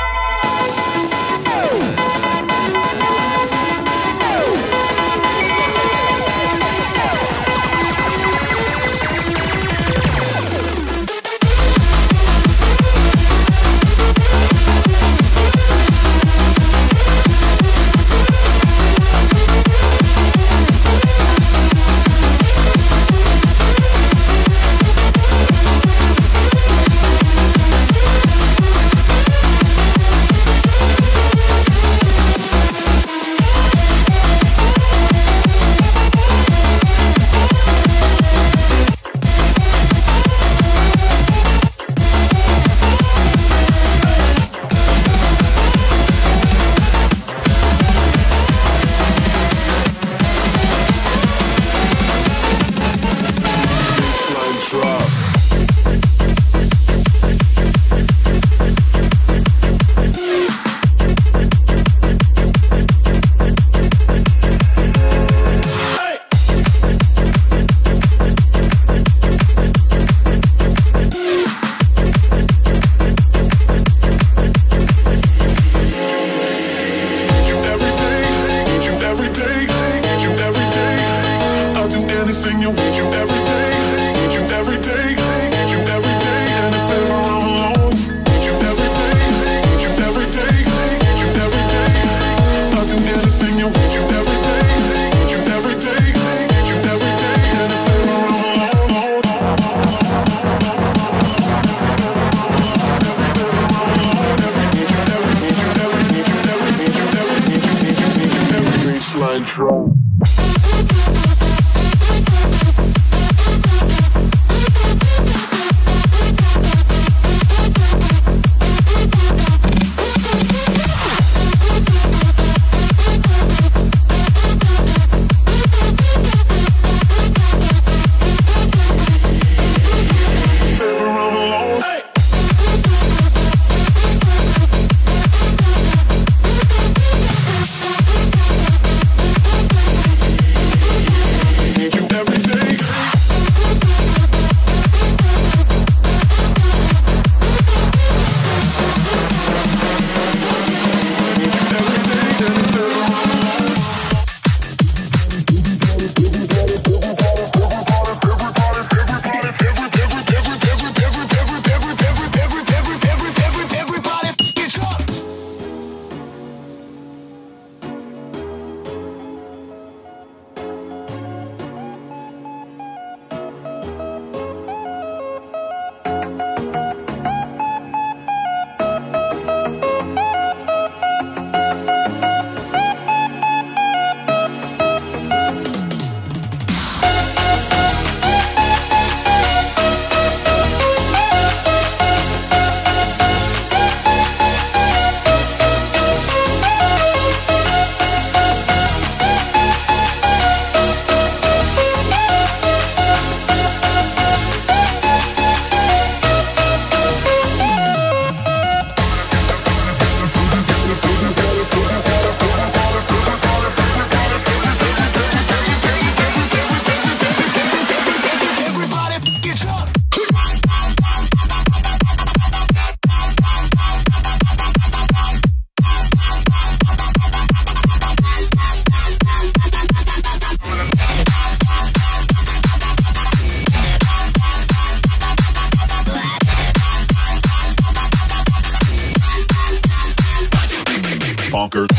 bonkers.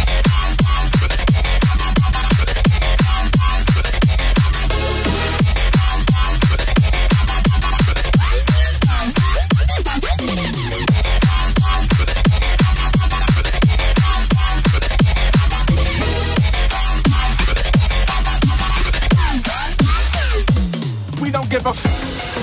give a f.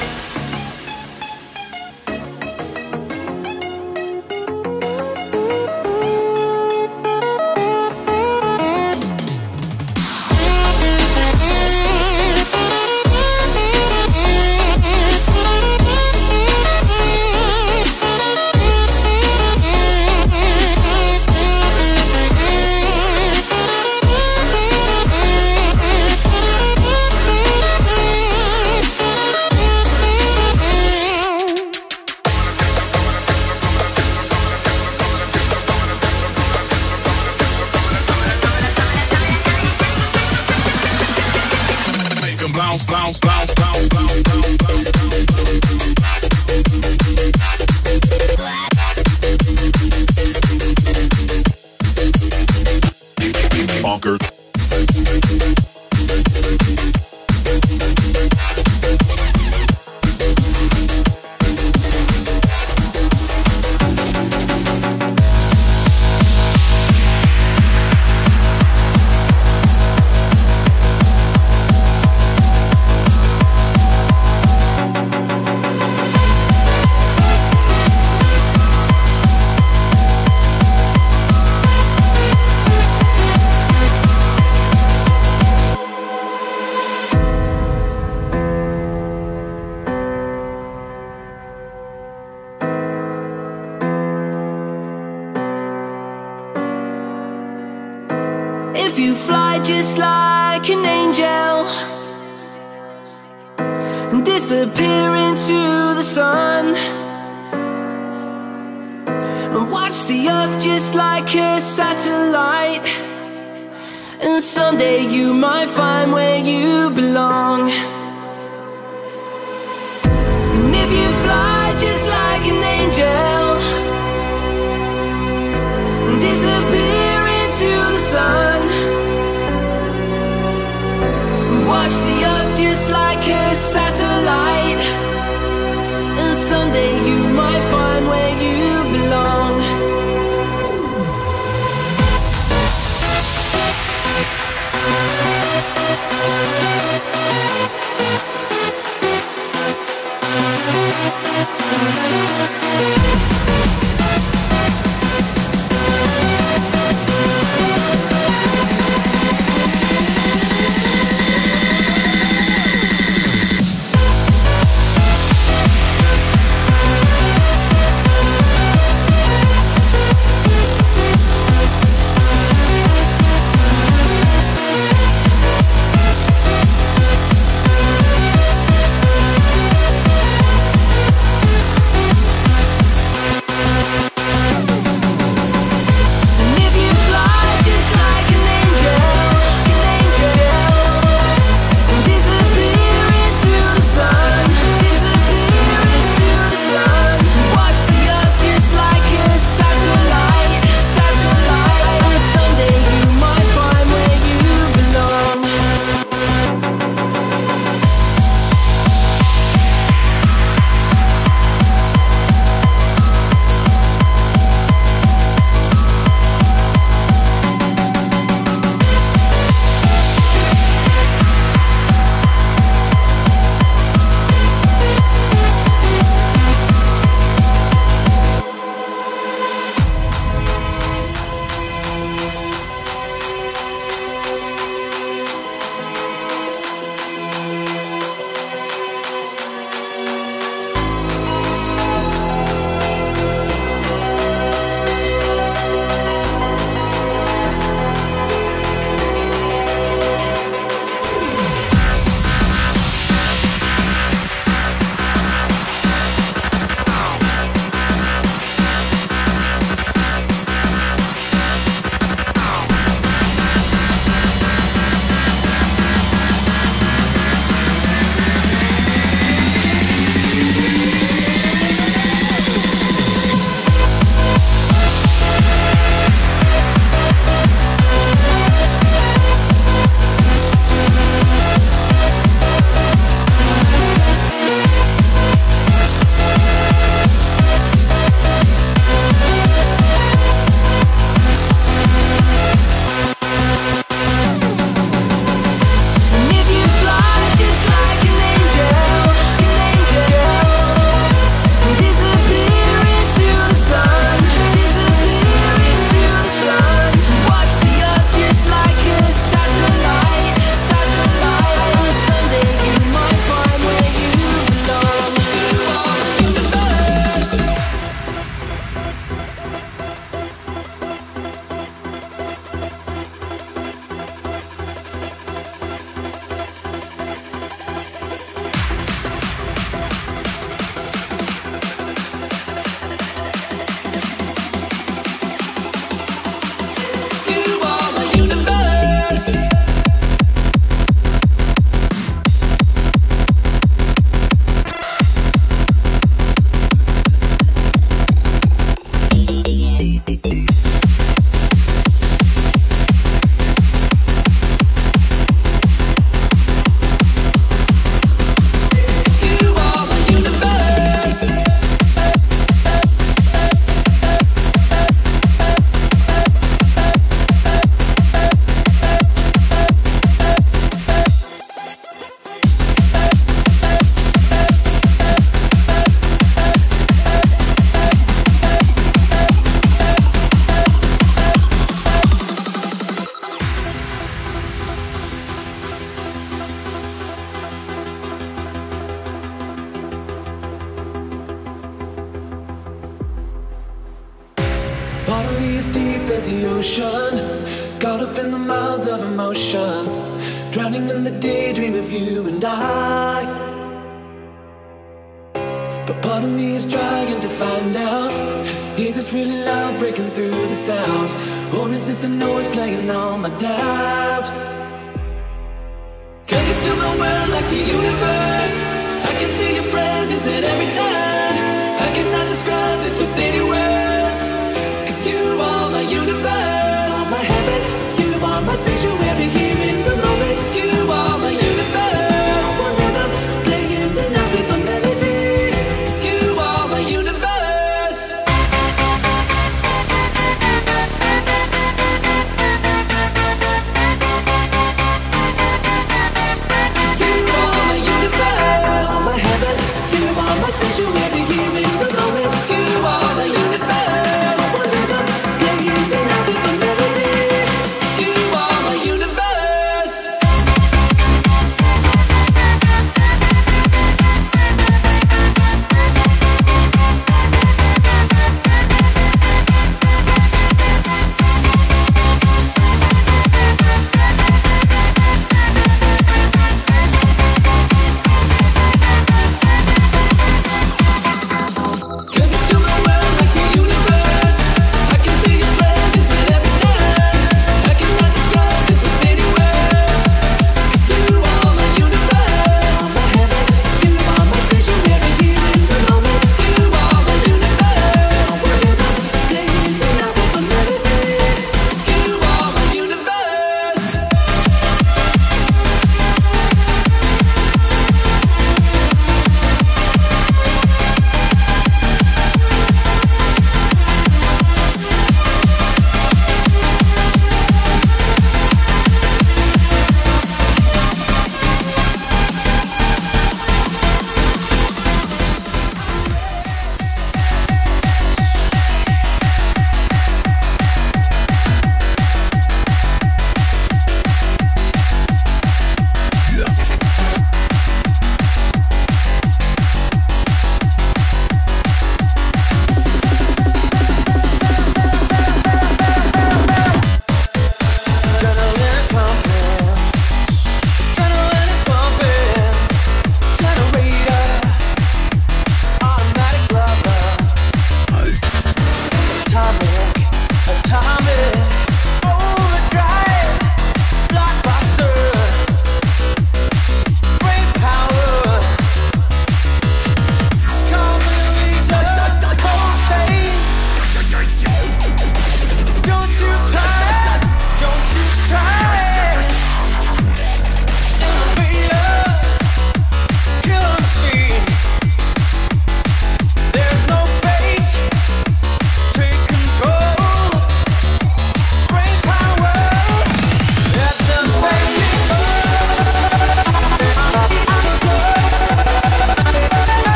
Bounce, bounce, bounce, bounce, bounce, bounce, bounce. Bonker. If you fly just like an angel and disappear into the sun, and watch the earth just like a satellite, and someday you might find where you belong. And if you fly just like an angel and disappear into the sun, watch the earth just like a satellite, and someday you might find where you belong. Part of me is deep as the ocean, caught up in the miles of emotions, drowning in the daydream of you and I. But part of me is trying to find out, is this really love breaking through the sound, or is this the noise playing on my doubt? Can you feel my world like the universe? I can feel your presence at every turn. I cannot describe this with any words, 'cause you are my universe. You are my heaven, you are my sanctuary here in the moment. You are my universe. One rhythm, playing the night with a melody, 'cause you are my universe. You are my universe. You are my heaven, you are my sanctuary.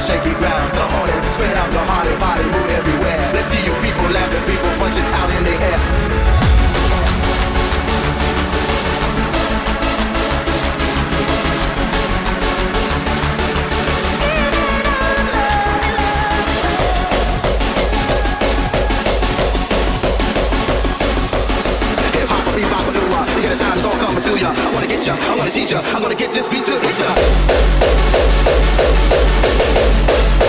shaky ground. Come on and spread out your heart and body, move everywhere. Let's see you people laughing, people punching out in the air. The sound is all coming to ya. I wanna get ya, I wanna teach ya, I'm gonna get this beat to hit ya.